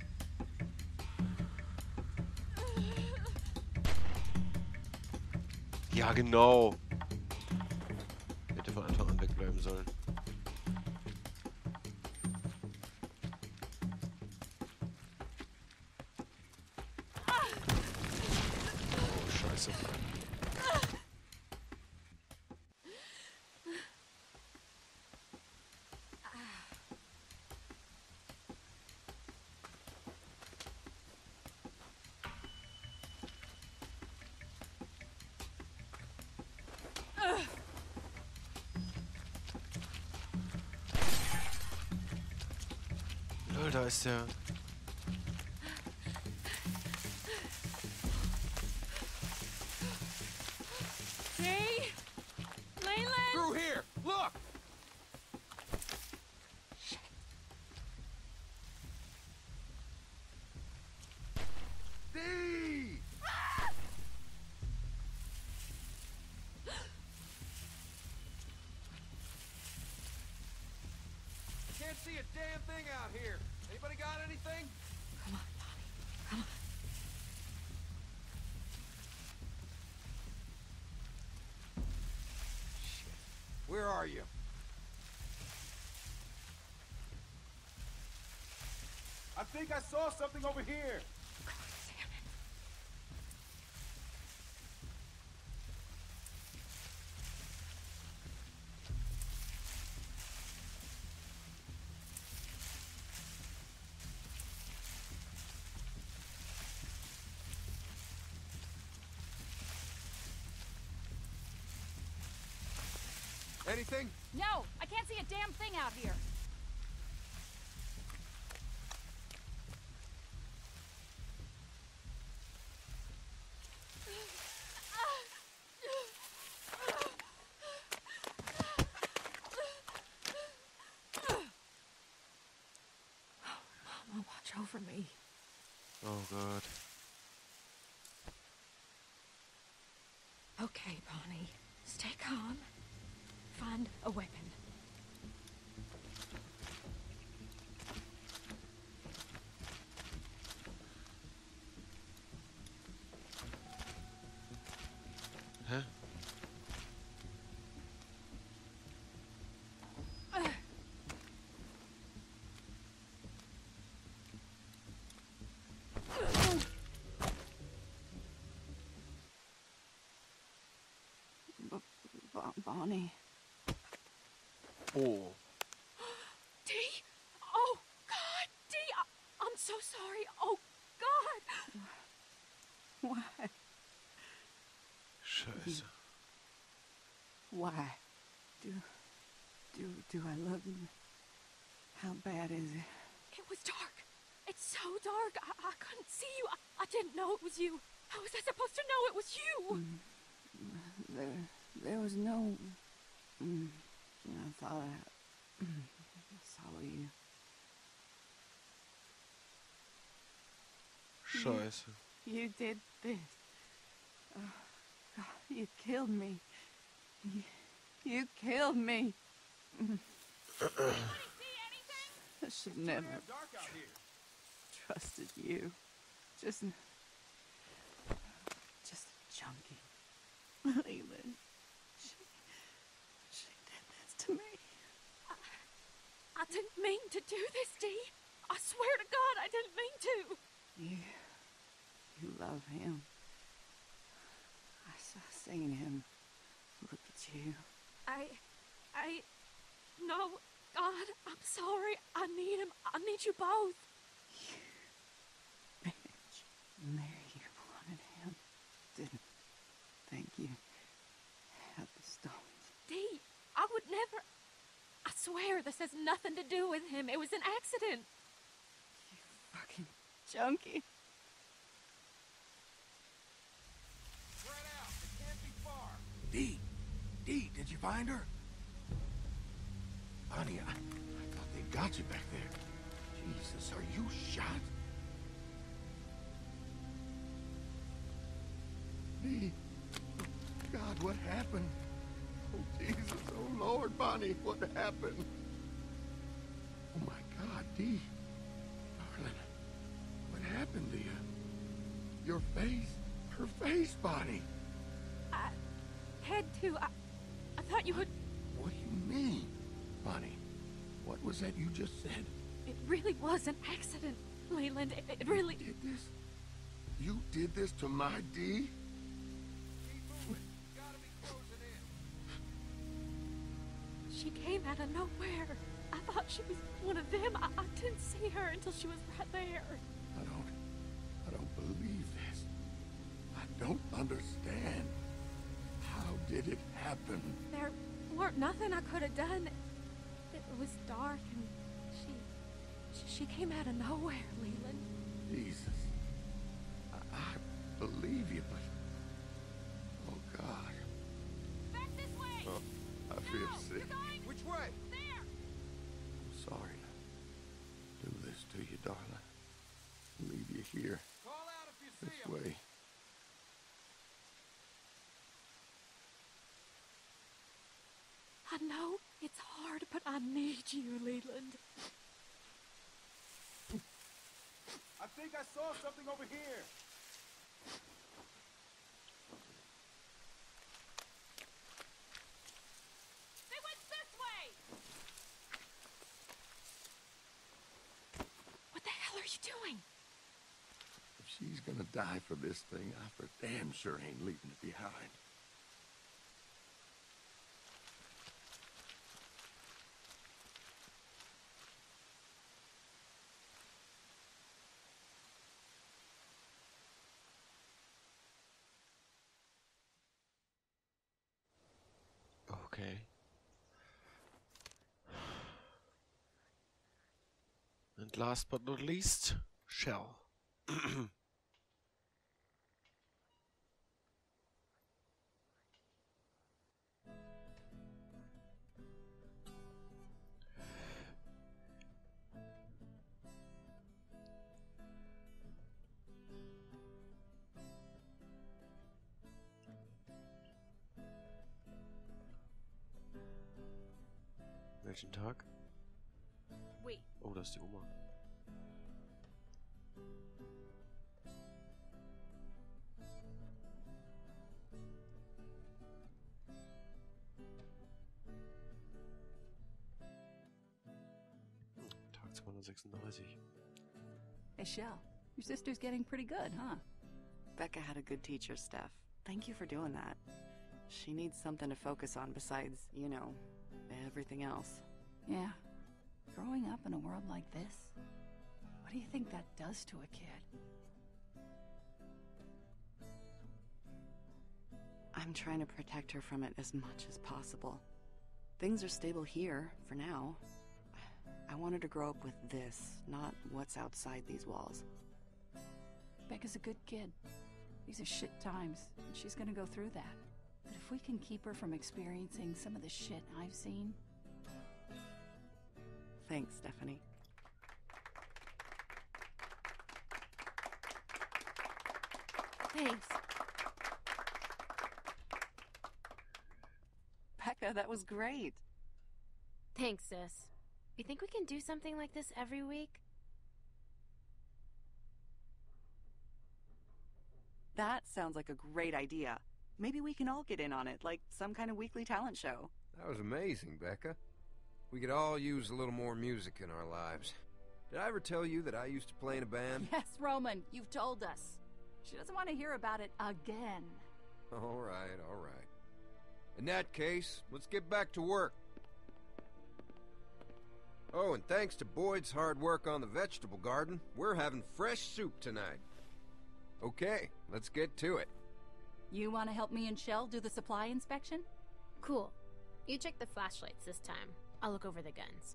Ja, genau. Hätte von Anfang an wegbleiben sollen. Oh, scheiße. Lol, da ist der. See? Leland? Through here! Look! Dee! Can't see a damn thing out here. Anybody got anything? Come on, Bonnie. Come on. Where are you? I think I saw something over here. Anything? No, I can't see a damn thing out here. Mama, watch over me. Oh Gott. Okay, Bonnie. Stay calm. Find a weapon. Hä? Bonnie. Oh. Dee? Oh, God, Dee, I I'm so sorry. Oh, God. Why? Scheiße. Why? Do, do, do I love you? How bad is it? It was dark. It's so dark. I, I couldn't see you. I, I didn't know it was you. How was I supposed to know it was you? Mm. There, there was no... Mm. I thought I, I saw you. Scheiße. You, you did this. Oh, God, you killed me. You, you killed me. I should never tr trusted you. Just, just a junkie. Leland, she, she did this to me. I, I didn't mean to do this, Dee. I swear to God, I didn't mean to. You, you love him. I saw seen him. Look at you. I, I, no, God, I'm sorry. I need him. I need you both. You bitch. And there you wanted him. Didn't think you had the stones. Dee, I would never... I swear this has nothing to do with him. It was an accident. You fucking junkie. Spread out. It can't be far. Dee! Dee, did you find her? Bonnie, I, I thought they got you back there. Jesus, are you shot? Dee! God, what happened? Oh, Jesus, oh, Lord, Bonnie, what happened? Oh, my God, Dee. Darling, what happened to you? Your face, her face, Bonnie. I had to. I, I thought you would... What do you mean? Bonnie, what was that you just said? It really was an accident, Leland. It, it really... You did this? You did this to my Dee? She came out of nowhere. I thought she was one of them. I, I didn't see her until she was right there. I don't... I don't believe this. I don't understand. How did it happen? There weren't nothing I could have done. It was dark and she... She, she came out of nowhere, Leland. Jesus. I, I believe you, but... Oh, God. Back this way! Oh, I feel no, sick. Which way? There! I'm sorry to do this to you, darling. Leave you here. Call out if you see This him. way. I know it's hard, but I need you, Leland. I think I saw something over here. They went this way! What the hell are you doing? If she's gonna die for this thing, I for damn sure ain't leaving it behind. Okay. And last but not least, Shell. Welchen Tag? Wait. Oh, das ist die Oma. sechsunddreißig. Hey, Shell, your sister's getting pretty good, huh? Becca had a good teacher, Steph. Thank you for doing that. She needs something to focus on besides, you know, everything else. Yeah. Growing up in a world like this, what do you think that does to a kid? I'm trying to protect her from it as much as possible. Things are stable here, for now. I want her to grow up with this, not what's outside these walls. Becca's a good kid. These are shit times, and she's gonna go through that. But if we can keep her from experiencing some of the shit I've seen... Thanks, Stephanie. Thanks. Becca, that was great. Thanks, sis. You think we can do something like this every week? That sounds like a great idea. Maybe we can all get in on it, like some kind of weekly talent show. That was amazing, Becca. We could all use a little more music in our lives. Did I ever tell you that I used to play in a band? Yes, Roman, you've told us. She doesn't want to hear about it again. All right, all right. In that case, let's get back to work. Oh, and thanks to Boyd's hard work on the vegetable garden, we're having fresh soup tonight. Okay, let's get to it. You want to help me and Shell do the supply inspection? Cool. You check the flashlights this time. I'll look over the guns.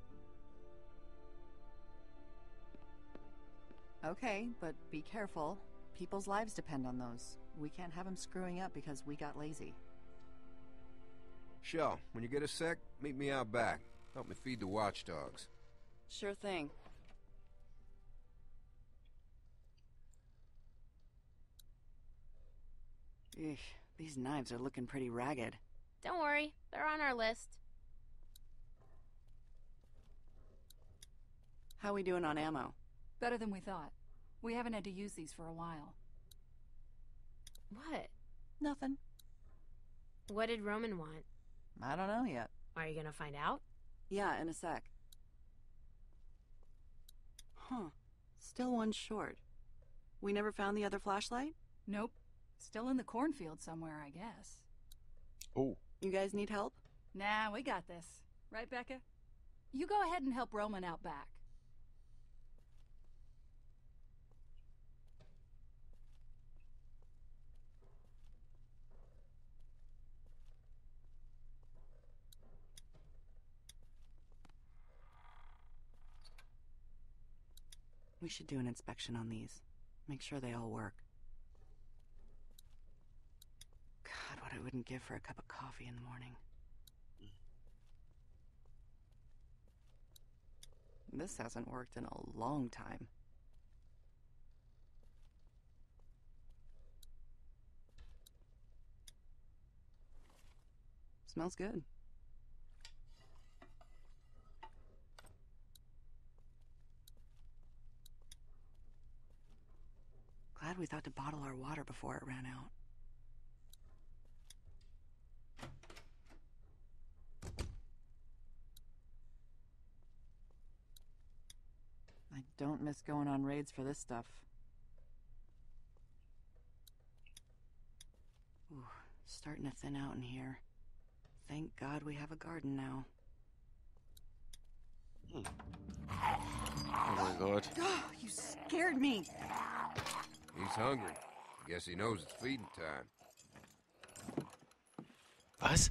Okay, but be careful. People's lives depend on those. We can't have them screwing up because we got lazy. Shell, when you get a sec, meet me out back. Help me feed the watchdogs. Sure thing. Eesh, these knives are looking pretty ragged. Don't worry, they're on our list. How we doing on ammo? Better than we thought. We haven't had to use these for a while. What? Nothing. What did Roman want? I don't know yet. Are you gonna find out? Yeah, in a sec. Huh. Still one short. We never found the other flashlight? Nope. Still in the cornfield somewhere, I guess. Oh. You guys need help? Nah, we got this. Right, Becca? You go ahead and help Roman out back. We should do an inspection on these. Make sure they all work. God, what I wouldn't give for a cup of coffee in the morning. This hasn't worked in a long time. Smells good. Glad we thought to bottle our water before it ran out. I don't miss going on raids for this stuff. Ooh, starting to thin out in here. Thank God we have a garden now. Hmm. Oh my God. Oh, you scared me. He's hungry. Guess he knows it's feeding time. Was?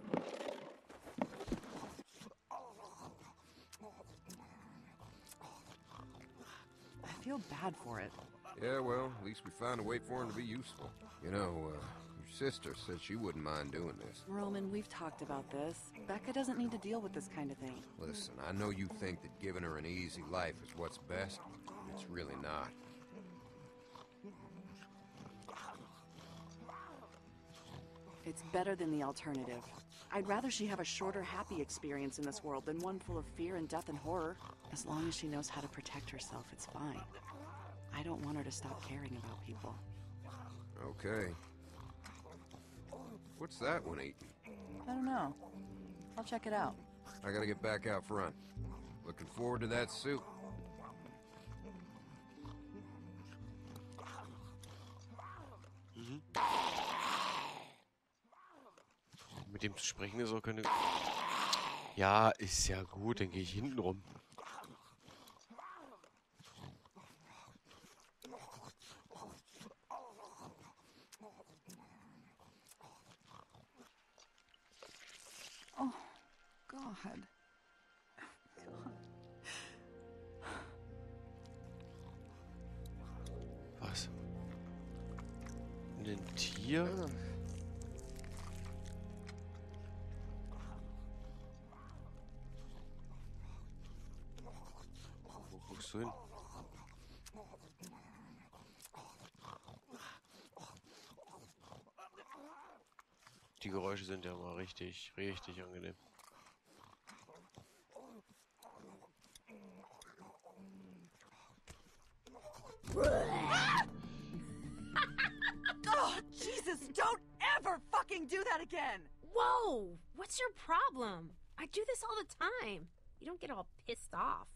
I feel bad for it. Yeah, well, at least we found a way for him to be useful. You know, uh, your sister said she wouldn't mind doing this. Roman, we've talked about this. Becca doesn't need to deal with this kind of thing. Listen, I know you think that giving her an easy life is what's best. It's really not. It's better than the alternative. I'd rather she have a shorter, happy experience in this world than one full of fear and death and horror. As long as she knows how to protect herself, it's fine. I don't want her to stop caring about people. Okay. What's that one eating? I don't know. I'll check it out. I gotta get back out front. Looking forward to that soup. dem zu sprechen ist auch keine... Ja, ist ja gut, dann gehe ich hinten rum. Oh, God. Was? Ein Tier? Wo guckst du hin? Die Geräusche sind ja mal richtig, richtig angenehm. Oh, Jesus, don't ever fucking do that again! Whoa! What's your problem? I do this all the time. You don't get all pissed off.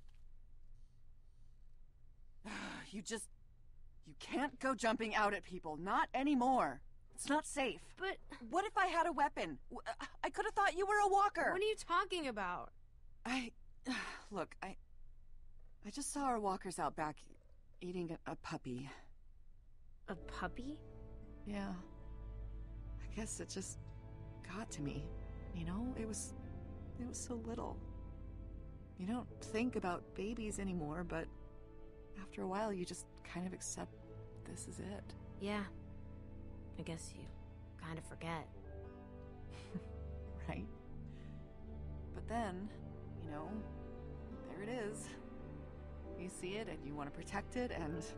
You just... You can't go jumping out at people. Not anymore. It's not safe. But... What if I had a weapon? I could have thought you were a walker. What are you talking about? I... Look, I... I just saw our walkers out back eating a, a puppy. A puppy? Yeah. I guess it just got to me. You know, it was... It was so little. You don't think about babies anymore, but after a while you just kind of accept this is it. Yeah. I guess you kind of forget. Right? But then, you know, there it is. You see it and you want to protect it and... And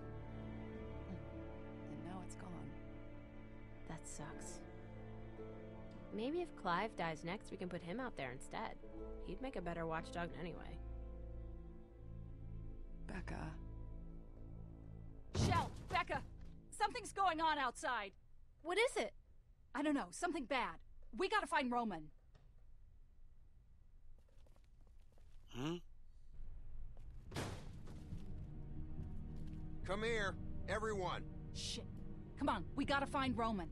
now it's gone. That sucks. Maybe if Clive dies next, we can put him out there instead. He'd make a better watchdog anyway. Becca. Shell, Becca, something's going on outside. What is it? I don't know, something bad. We gotta find Roman. Hmm? Come here, everyone. Shit. Come on, we gotta find Roman.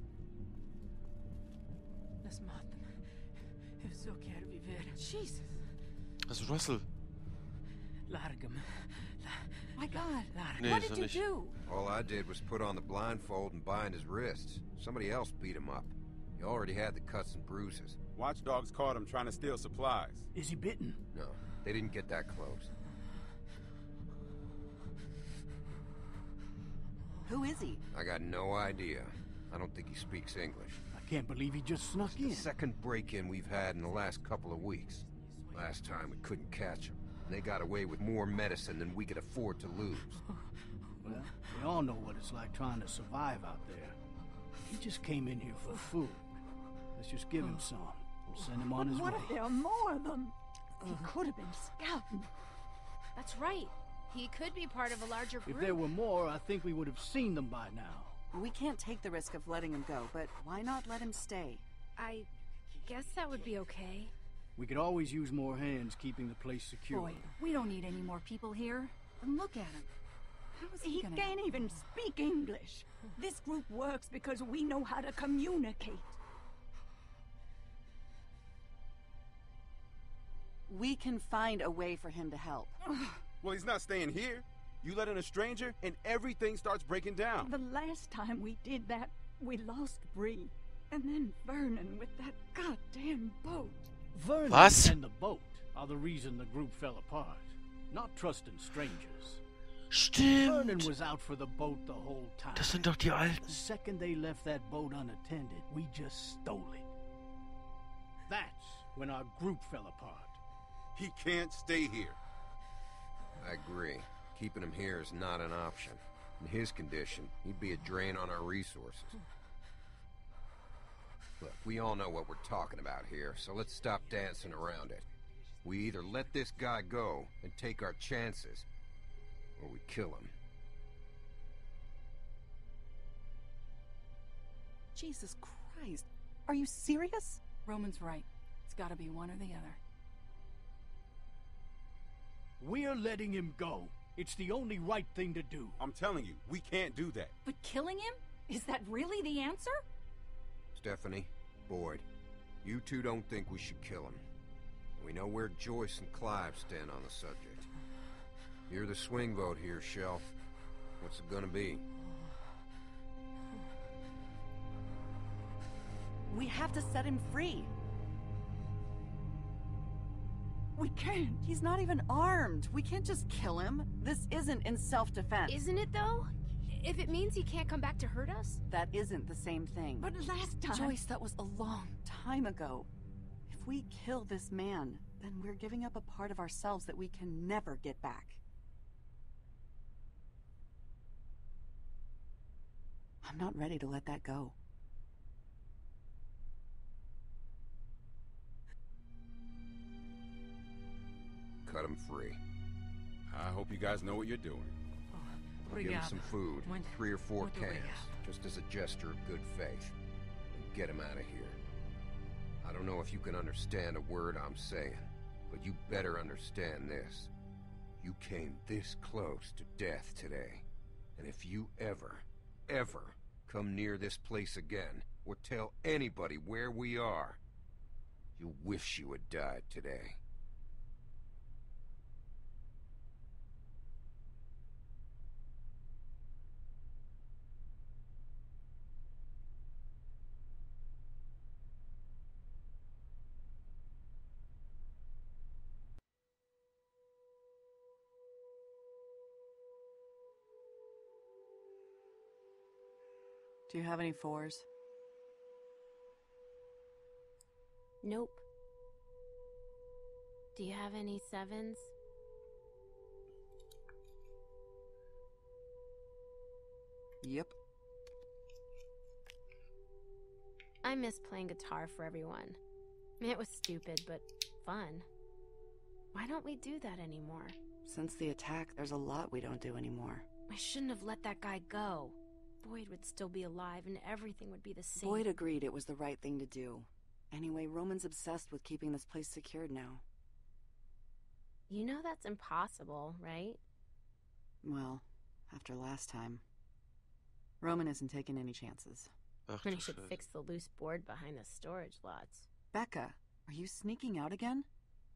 Lass Martin. So quiero vivir. Jesus. Das ist Russell. Largam. My God. Nee, what ist did er you nicht. do? All I did was put on the blindfold and bind his wrists. Somebody else beat him up. He already had the cuts and bruises. Watchdogs caught him trying to steal supplies. Is he bitten? No, they didn't get that close. Who is he? I got no idea. I don't think he speaks English. I can't believe he just snuck It's in. the second break-in we've had in the last couple of weeks. Last time we couldn't catch him. They got away with more medicine than we could afford to lose. Well, we all know what it's like trying to survive out there. He just came in here for food. Let's just give him some. We'll send him on his What way. if there are more of them? He could have been scouting. That's right. He could be part of a larger group. If there were more, I think we would have seen them by now. We can't take the risk of letting him go, but why not let him stay? I guess that would be okay. We could always use more hands keeping the place secure. Boy, we don't need any more people here. And look at him. How is he, He gonna... can't even speak English. This group works because we know how to communicate. We can find a way for him to help. Well, he's not staying here. You let in a stranger, and everything starts breaking down. The last time we did that, we lost Bree. And then Vernon with that goddamn boat. Vernon Was? and the boat are the reason the group fell apart. Not trusting strangers. Stimmt. Vernon was out for the boat the whole time. Das sind doch die Alten. The second they left that boat unattended, we just stole it. That's when our group fell apart. He can't stay here. I agree. Keeping him here is not an option. In his condition, he'd be a drain on our resources. Look, we all know what we're talking about here, so let's stop dancing around it. We either let this guy go and take our chances, or we kill him. Jesus Christ. Are you serious? Roman's right. It's gotta be one or the other. We're letting him go. It's the only right thing to do. I'm telling you, we can't do that. But killing him? Is that really the answer? Stephanie, Boyd, You two don't think we should kill him. We know where Joyce and Clive stand on the subject. You're the swing vote here, Shell. What's it gonna be? We have to set him free. We can't. He's not even armed. We can't just kill him. This isn't in self-defense. Isn't it, though? If it means he can't come back to hurt us? That isn't the same thing. But last time... Joyce, that was a long time ago. If we kill this man, then we're giving up a part of ourselves that we can never get back. I'm not ready to let that go. Cut him free. I hope you guys know what you're doing. Give him some food, three or four cans, just as a gesture of good faith. And get him out of here. I don't know if you can understand a word I'm saying, but you better understand this. You came this close to death today. And if you ever, ever come near this place again, or tell anybody where we are, you'll wish you had died today. Do you have any fours? Nope. Do you have any sevens? Yep. I miss playing guitar for everyone. It was stupid, but fun. Why don't we do that anymore? Since the attack, there's a lot we don't do anymore. I shouldn't have let that guy go. Boyd would still be alive and everything would be the same. Boyd agreed it was the right thing to do. Anyway, Roman's obsessed with keeping this place secured now. You know that's impossible, right? Well, after last time. Roman isn't taking any chances. And he should fix the loose board behind the storage lots. Becca, are you sneaking out again?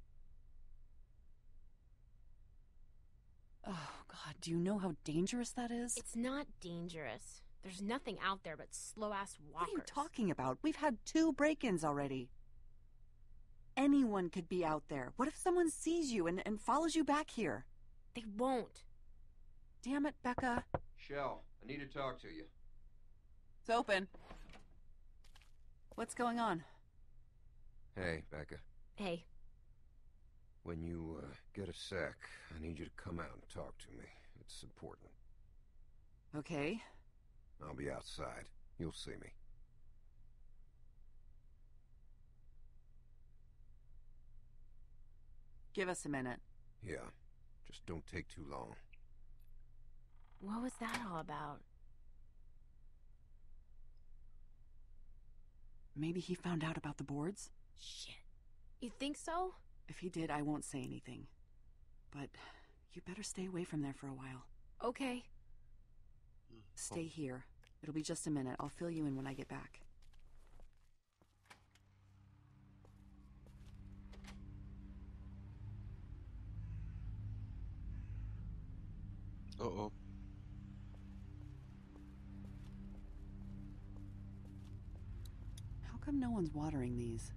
Oh, God, do you know how dangerous that is? It's not dangerous. There's nothing out there but slow-ass walkers. What are you talking about? We've had two break-ins already. Anyone could be out there. What if someone sees you and, and follows you back here? They won't. Damn it, Becca. Shell, I need to talk to you. It's open. What's going on? Hey, Becca. Hey. When you uh, get a sec, I need you to come out and talk to me. It's important. Okay. I'll be outside. You'll see me. Give us a minute. Yeah. Just don't take too long. What was that all about? Maybe he found out about the boards? Shit. You think so? If he did, I won't say anything. But you better stay away from there for a while. Okay. Stay here. It'll be just a minute. I'll fill you in when I get back. Uh-oh. How come no one's watering these?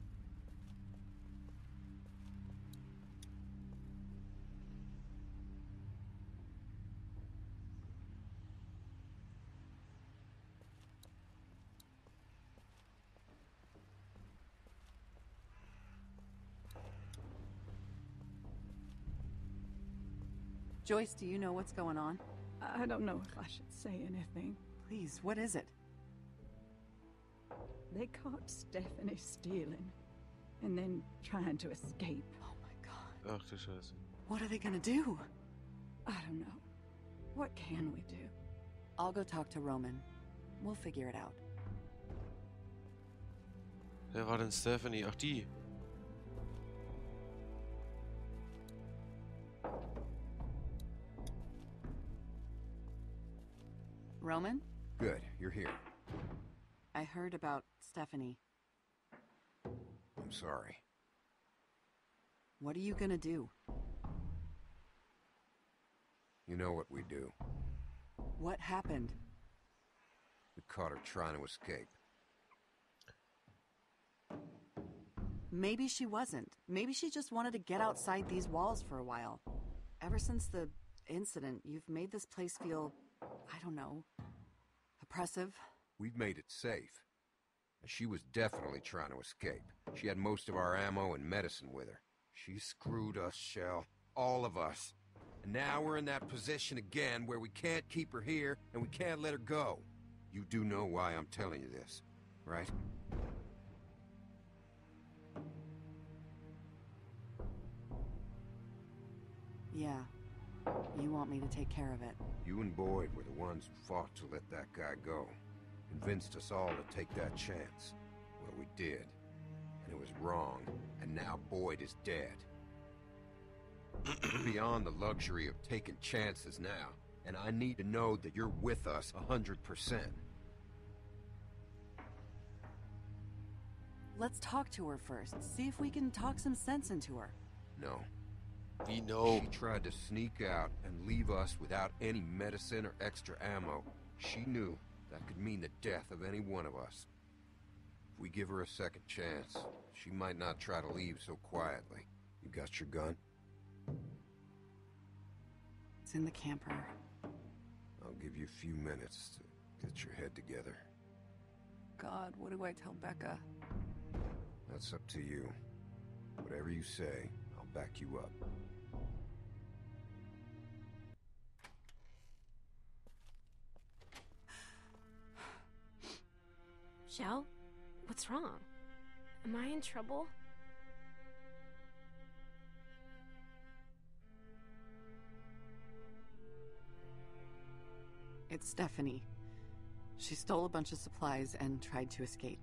Joyce, do you know what's going on? I don't know if I should say anything. Please, what is it? They caught Stephanie stealing, and then trying to escape. Oh my God. Ach du Scheiße. What are they gonna do? I don't know. What can we do? I'll go talk to Roman. We'll figure it out. Wer war denn Stephanie? Ach, die. Roman? Good, you're here. I heard about Stephanie. I'm sorry. What are you gonna do? You know what we do. What happened? We caught her trying to escape. Maybe she wasn't. Maybe she just wanted to get outside these walls for a while. Ever since the incident, you've made this place feel, I don't know, oppressive. We've made it safe. She was definitely trying to escape. She had most of our ammo and medicine with her. She screwed us, Shell. All of us. And now we're in that position again where we can't keep her here and we can't let her go. You do know why I'm telling you this, right? Yeah. You want me to take care of it. You and Boyd were the ones who fought to let that guy go. Convinced us all to take that chance. Well, we did. And it was wrong. And now Boyd is dead. We're beyond the luxury of taking chances now. And I need to know that you're with us a hundred percent. Let's talk to her first. See if we can talk some sense into her. No. We know. She tried to sneak out and leave us without any medicine or extra ammo. She knew that could mean the death of any one of us. If we give her a second chance, she might not try to leave so quietly. You got your gun? It's in the camper. I'll give you a few minutes to get your head together. God, what do I tell Becca? That's up to you. Whatever you say, I'll back you up. Shell? What's wrong? Am I in trouble? It's Stephanie. She stole a bunch of supplies and tried to escape.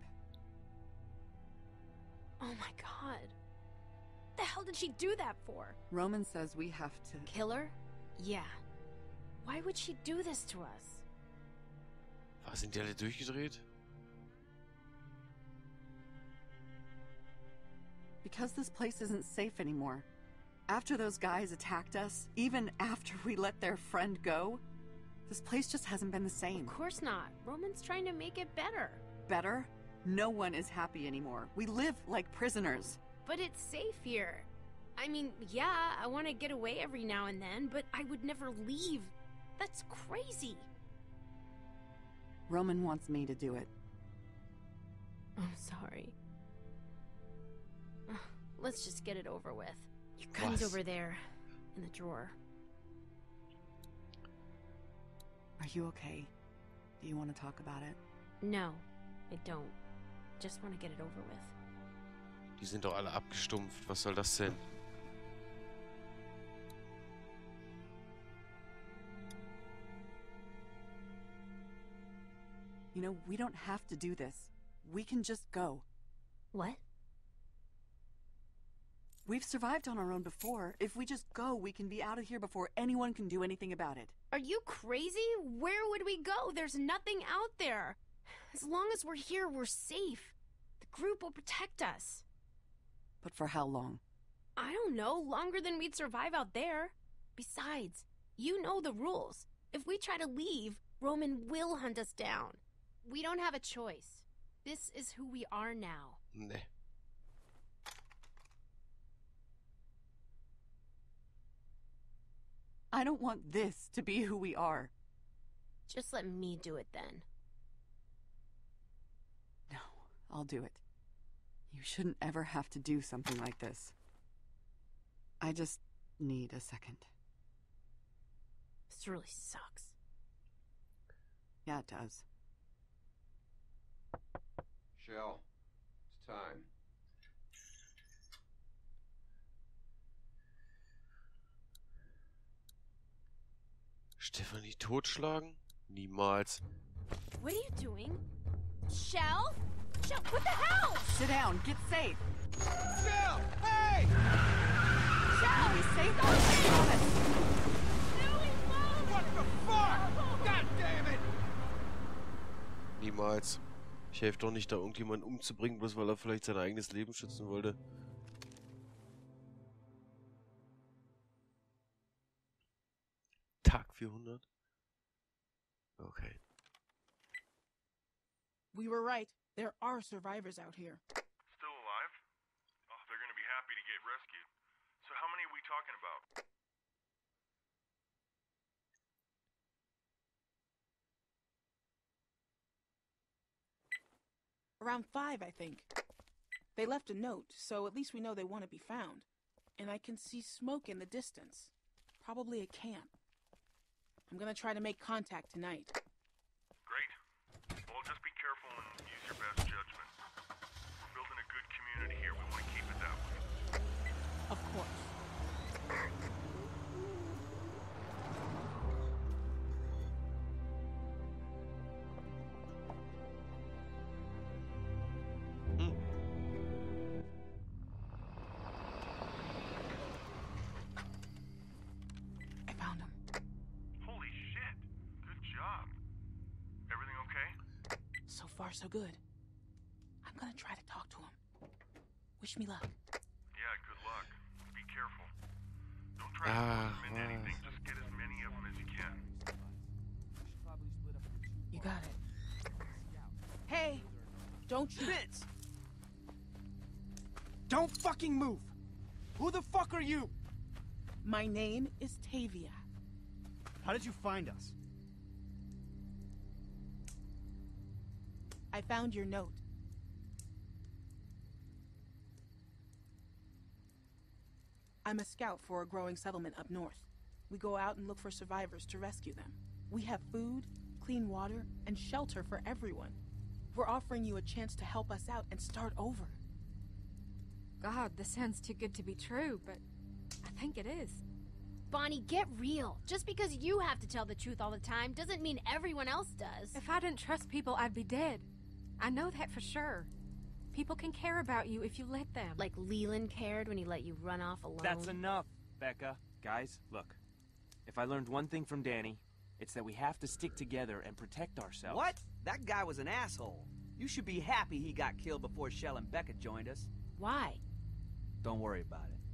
Oh my god. The hell did she do that for? Roman says we have to... Kill her? Yeah. Why would she do this to us? Was, sind die alle durchgedreht? Because this place isn't safe anymore. After those guys attacked us, even after we let their friend go, this place just hasn't been the same. Of course not. Roman's trying to make it better. Better? No one is happy anymore. We live like prisoners. But it's safe here. I mean, yeah, I want to get away every now and then, but I would never leave. That's crazy. Roman wants me to do it. I'm sorry. Ugh, let's just get it over with. Your gun's Was? over there, in the drawer. Are you okay? Do you want to talk about it? No, I don't. Just want to get it over with. Die sind doch alle abgestumpft. Was soll das denn? You know, we don't have to do this. We can just go. What? We've survived on our own before. If we just go, we can be out of here before anyone can do anything about it. Are you crazy? Where would we go? There's nothing out there. As long as we're here, we're safe. The group will protect us. But for how long? I don't know. Longer than we'd survive out there. Besides, you know the rules. If we try to leave, Roman will hunt us down. We don't have a choice. This is who we are now. Nee. I don't want this to be who we are. Just let me do it then. No, I'll do it. You shouldn't ever have to do something like this. I just need a second. This really sucks. Yeah, it does. Shell, it's time. Stephanie totschlagen? Niemals. What are you doing? Shell? Shell, what the hell? Sit down, get safe. Shell! Hey! Shell! We'll be safe, I promise. What the fuck? God damn it! Niemals. Ich helfe doch nicht, da irgendjemanden umzubringen, bloß weil er vielleicht sein eigenes Leben schützen wollte. Tag vierhundert? Okay. We were right. There are survivors out here. Still alive? Oh, they're gonna be happy to get rescued. So how many are we talking about? Around five, I think. They left a note, so at least we know they want to be found. And I can see smoke in the distance. Probably a camp. I'm gonna try to make contact tonight. Great. Well, just be careful and use your best judgment. We're building a good community here. We want to keep it that way. Of course. So far, so good. I'm gonna try to talk to him. Wish me luck. Yeah, good luck. Be careful. Don't try to force them into anything. Just get as many of them as you can. You got it. Hey! Don't Vince! Don't fucking move! Who the fuck are you? My name is Tavia. How did you find us? I found your note. I'm a scout for a growing settlement up north. We go out and look for survivors to rescue them. We have food, clean water, and shelter for everyone. We're offering you a chance to help us out and start over. God, this sounds too good to be true, but I think it is. Bonnie, get real. Just because you have to tell the truth all the time doesn't mean everyone else does. If I didn't trust people, I'd be dead. I know that for sure. People can care about you if you let them. Like Leland cared when he let you run off alone. That's enough, Becca. Guys, look. If I learned one thing from Danny, it's that we have to stick together and protect ourselves. What? That guy was an asshole. You should be happy he got killed before Shell and Becca joined us. Why? Don't worry about it.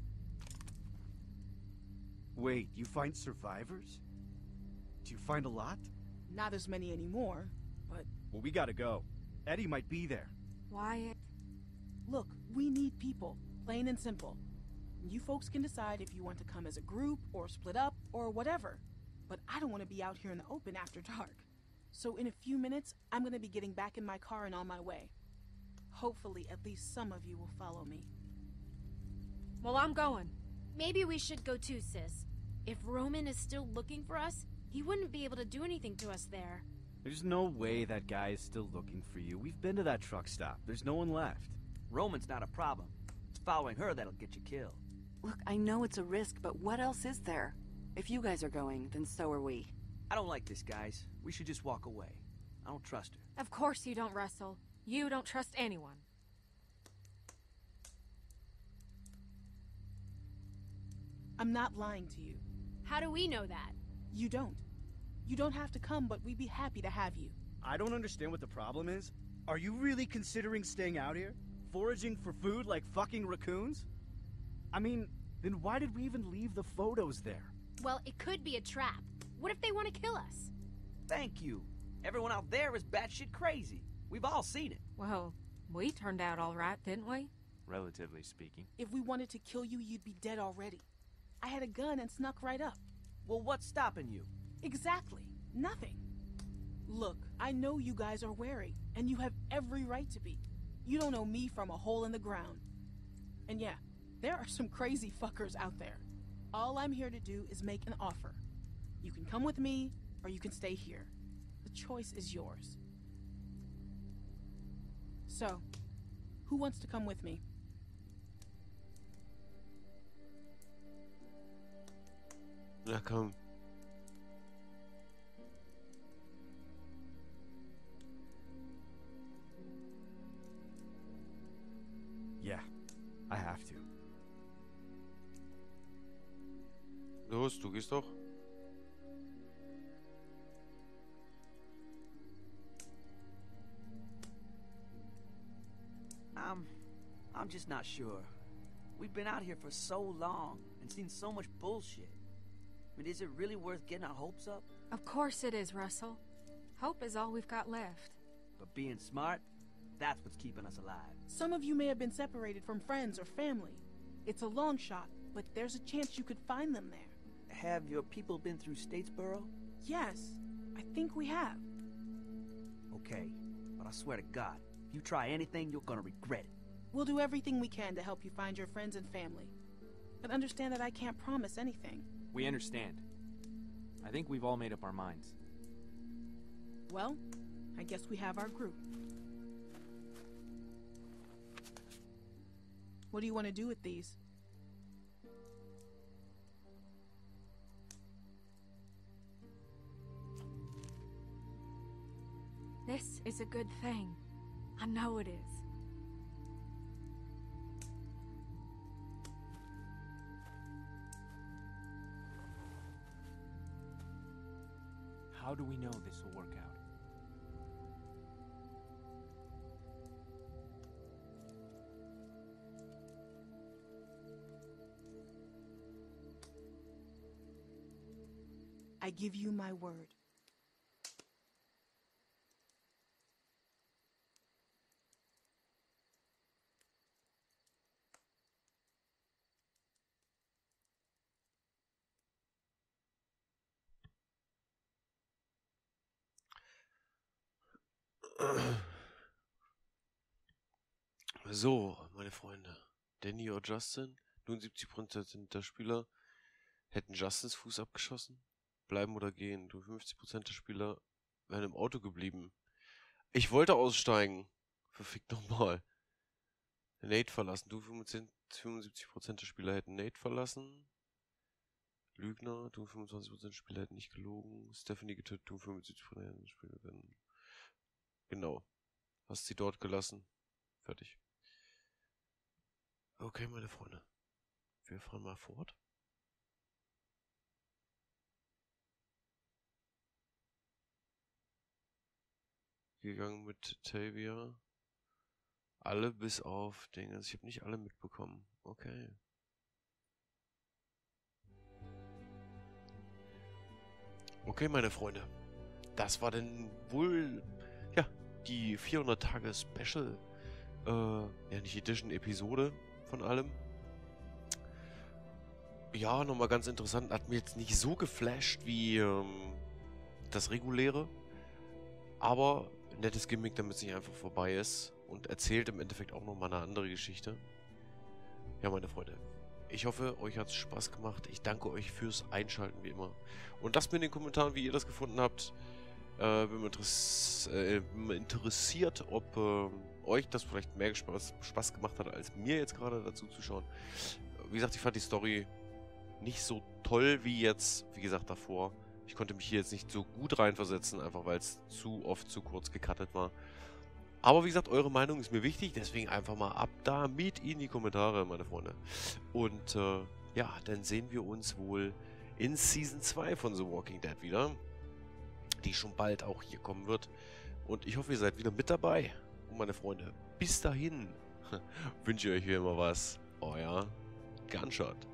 Wait, you find survivors? Do you find a lot? Not as many anymore, but... Well, we gotta go. Eddie might be there. Wyatt. Look, we need people, plain and simple. You folks can decide if you want to come as a group, or split up, or whatever. But I don't want to be out here in the open after dark. So in a few minutes, I'm going to be getting back in my car and on my way. Hopefully, at least some of you will follow me. Well, I'm going. Maybe we should go too, sis. If Roman is still looking for us, he wouldn't be able to do anything to us there. There's no way that guy is still looking for you. We've been to that truck stop. There's no one left. Roman's not a problem. It's following her that'll get you killed. Look, I know it's a risk, but what else is there? If you guys are going, then so are we. I don't like this, guys. We should just walk away. I don't trust her. Of course you don't, Russell. You don't trust anyone. I'm not lying to you. How do we know that? You don't. You don't have to come, but we'd be happy to have you. I don't understand what the problem is. Are you really considering staying out here? Foraging for food like fucking raccoons? I mean, then why did we even leave the photos there? Well, it could be a trap. What if they want to kill us? Thank you. Everyone out there is batshit crazy. We've all seen it. Well, we turned out all right, didn't we? Relatively speaking. If we wanted to kill you, you'd be dead already. I had a gun and snuck right up. Well, what's stopping you? Exactly. Nothing. Look, I know you guys are wary, and you have every right to be. You don't know me from a hole in the ground. And yeah, there are some crazy fuckers out there. All I'm here to do is make an offer. You can come with me, or you can stay here. The choice is yours. So, who wants to come with me? Na komm. Yeah, I have to. Los, du gehst doch. I'm just not sure. We've been out here for so long and seen so much bullshit. I mean, is it really worth getting our hopes up? Of course it is, Russell. Hope is all we've got left. But being smart, that's what's keeping us alive. Some of you may have been separated from friends or family. It's a long shot, but there's a chance you could find them there. Have your people been through Statesboro? Yes, I think we have. Okay, but I swear to God, if you try anything, you're gonna regret it. We'll do everything we can to help you find your friends and family. But understand that I can't promise anything. We understand. I think we've all made up our minds. Well, I guess we have our group. What do you want to do with these? This is a good thing. I know it is. How do we know this will work out? I give you my word. So, meine Freunde. Danny oder Justin? Nun siebzig Prozent der Spieler hätten Justins Fuß abgeschossen. Bleiben oder gehen. Du fünfzig Prozent der Spieler wären im Auto geblieben. Ich wollte aussteigen. Verfickt nochmal. Nate verlassen. Du fünfundsiebzig Prozent der Spieler hätten Nate verlassen. Lügner. Du fünfundzwanzig Prozent der Spieler hätten nicht gelogen. Stephanie getötet. Du fünfundsiebzig Prozent der Spieler werden. Genau. Hast sie dort gelassen. Fertig. Okay, meine Freunde. Wir fahren mal fort. Gegangen mit Tavia. Alle bis auf Dinge. Ich habe nicht alle mitbekommen. Okay. Okay, meine Freunde. Das war denn wohl, ja, die vierhundert Tage Special, äh, ja, nicht Edition Episode von allem. Ja, nochmal ganz interessant. Hat mir jetzt nicht so geflasht wie ähm, das reguläre. Aber ein nettes Gimmick, damit es nicht einfach vorbei ist. Und erzählt im Endeffekt auch nochmal eine andere Geschichte. Ja, meine Freunde. Ich hoffe, euch hat es Spaß gemacht. Ich danke euch fürs Einschalten, wie immer. Und lasst mir in den Kommentaren, wie ihr das gefunden habt. Äh, bin, interess äh, bin interessiert, ob äh, euch das vielleicht mehr Spaß, Spaß gemacht hat, als mir jetzt gerade dazu zu schauen. Wie gesagt, ich fand die Story nicht so toll wie jetzt, wie gesagt, davor. Ich konnte mich hier jetzt nicht so gut reinversetzen, einfach weil es zu oft zu kurz gecuttet war. Aber wie gesagt, eure Meinung ist mir wichtig, deswegen einfach mal ab da mit in die Kommentare, meine Freunde. Und äh, ja, dann sehen wir uns wohl in Season zwei von The Walking Dead wieder, die schon bald auch hier kommen wird. Und ich hoffe, ihr seid wieder mit dabei. Und meine Freunde, bis dahin wünsche ich euch wie immer was. Euer Gunshot.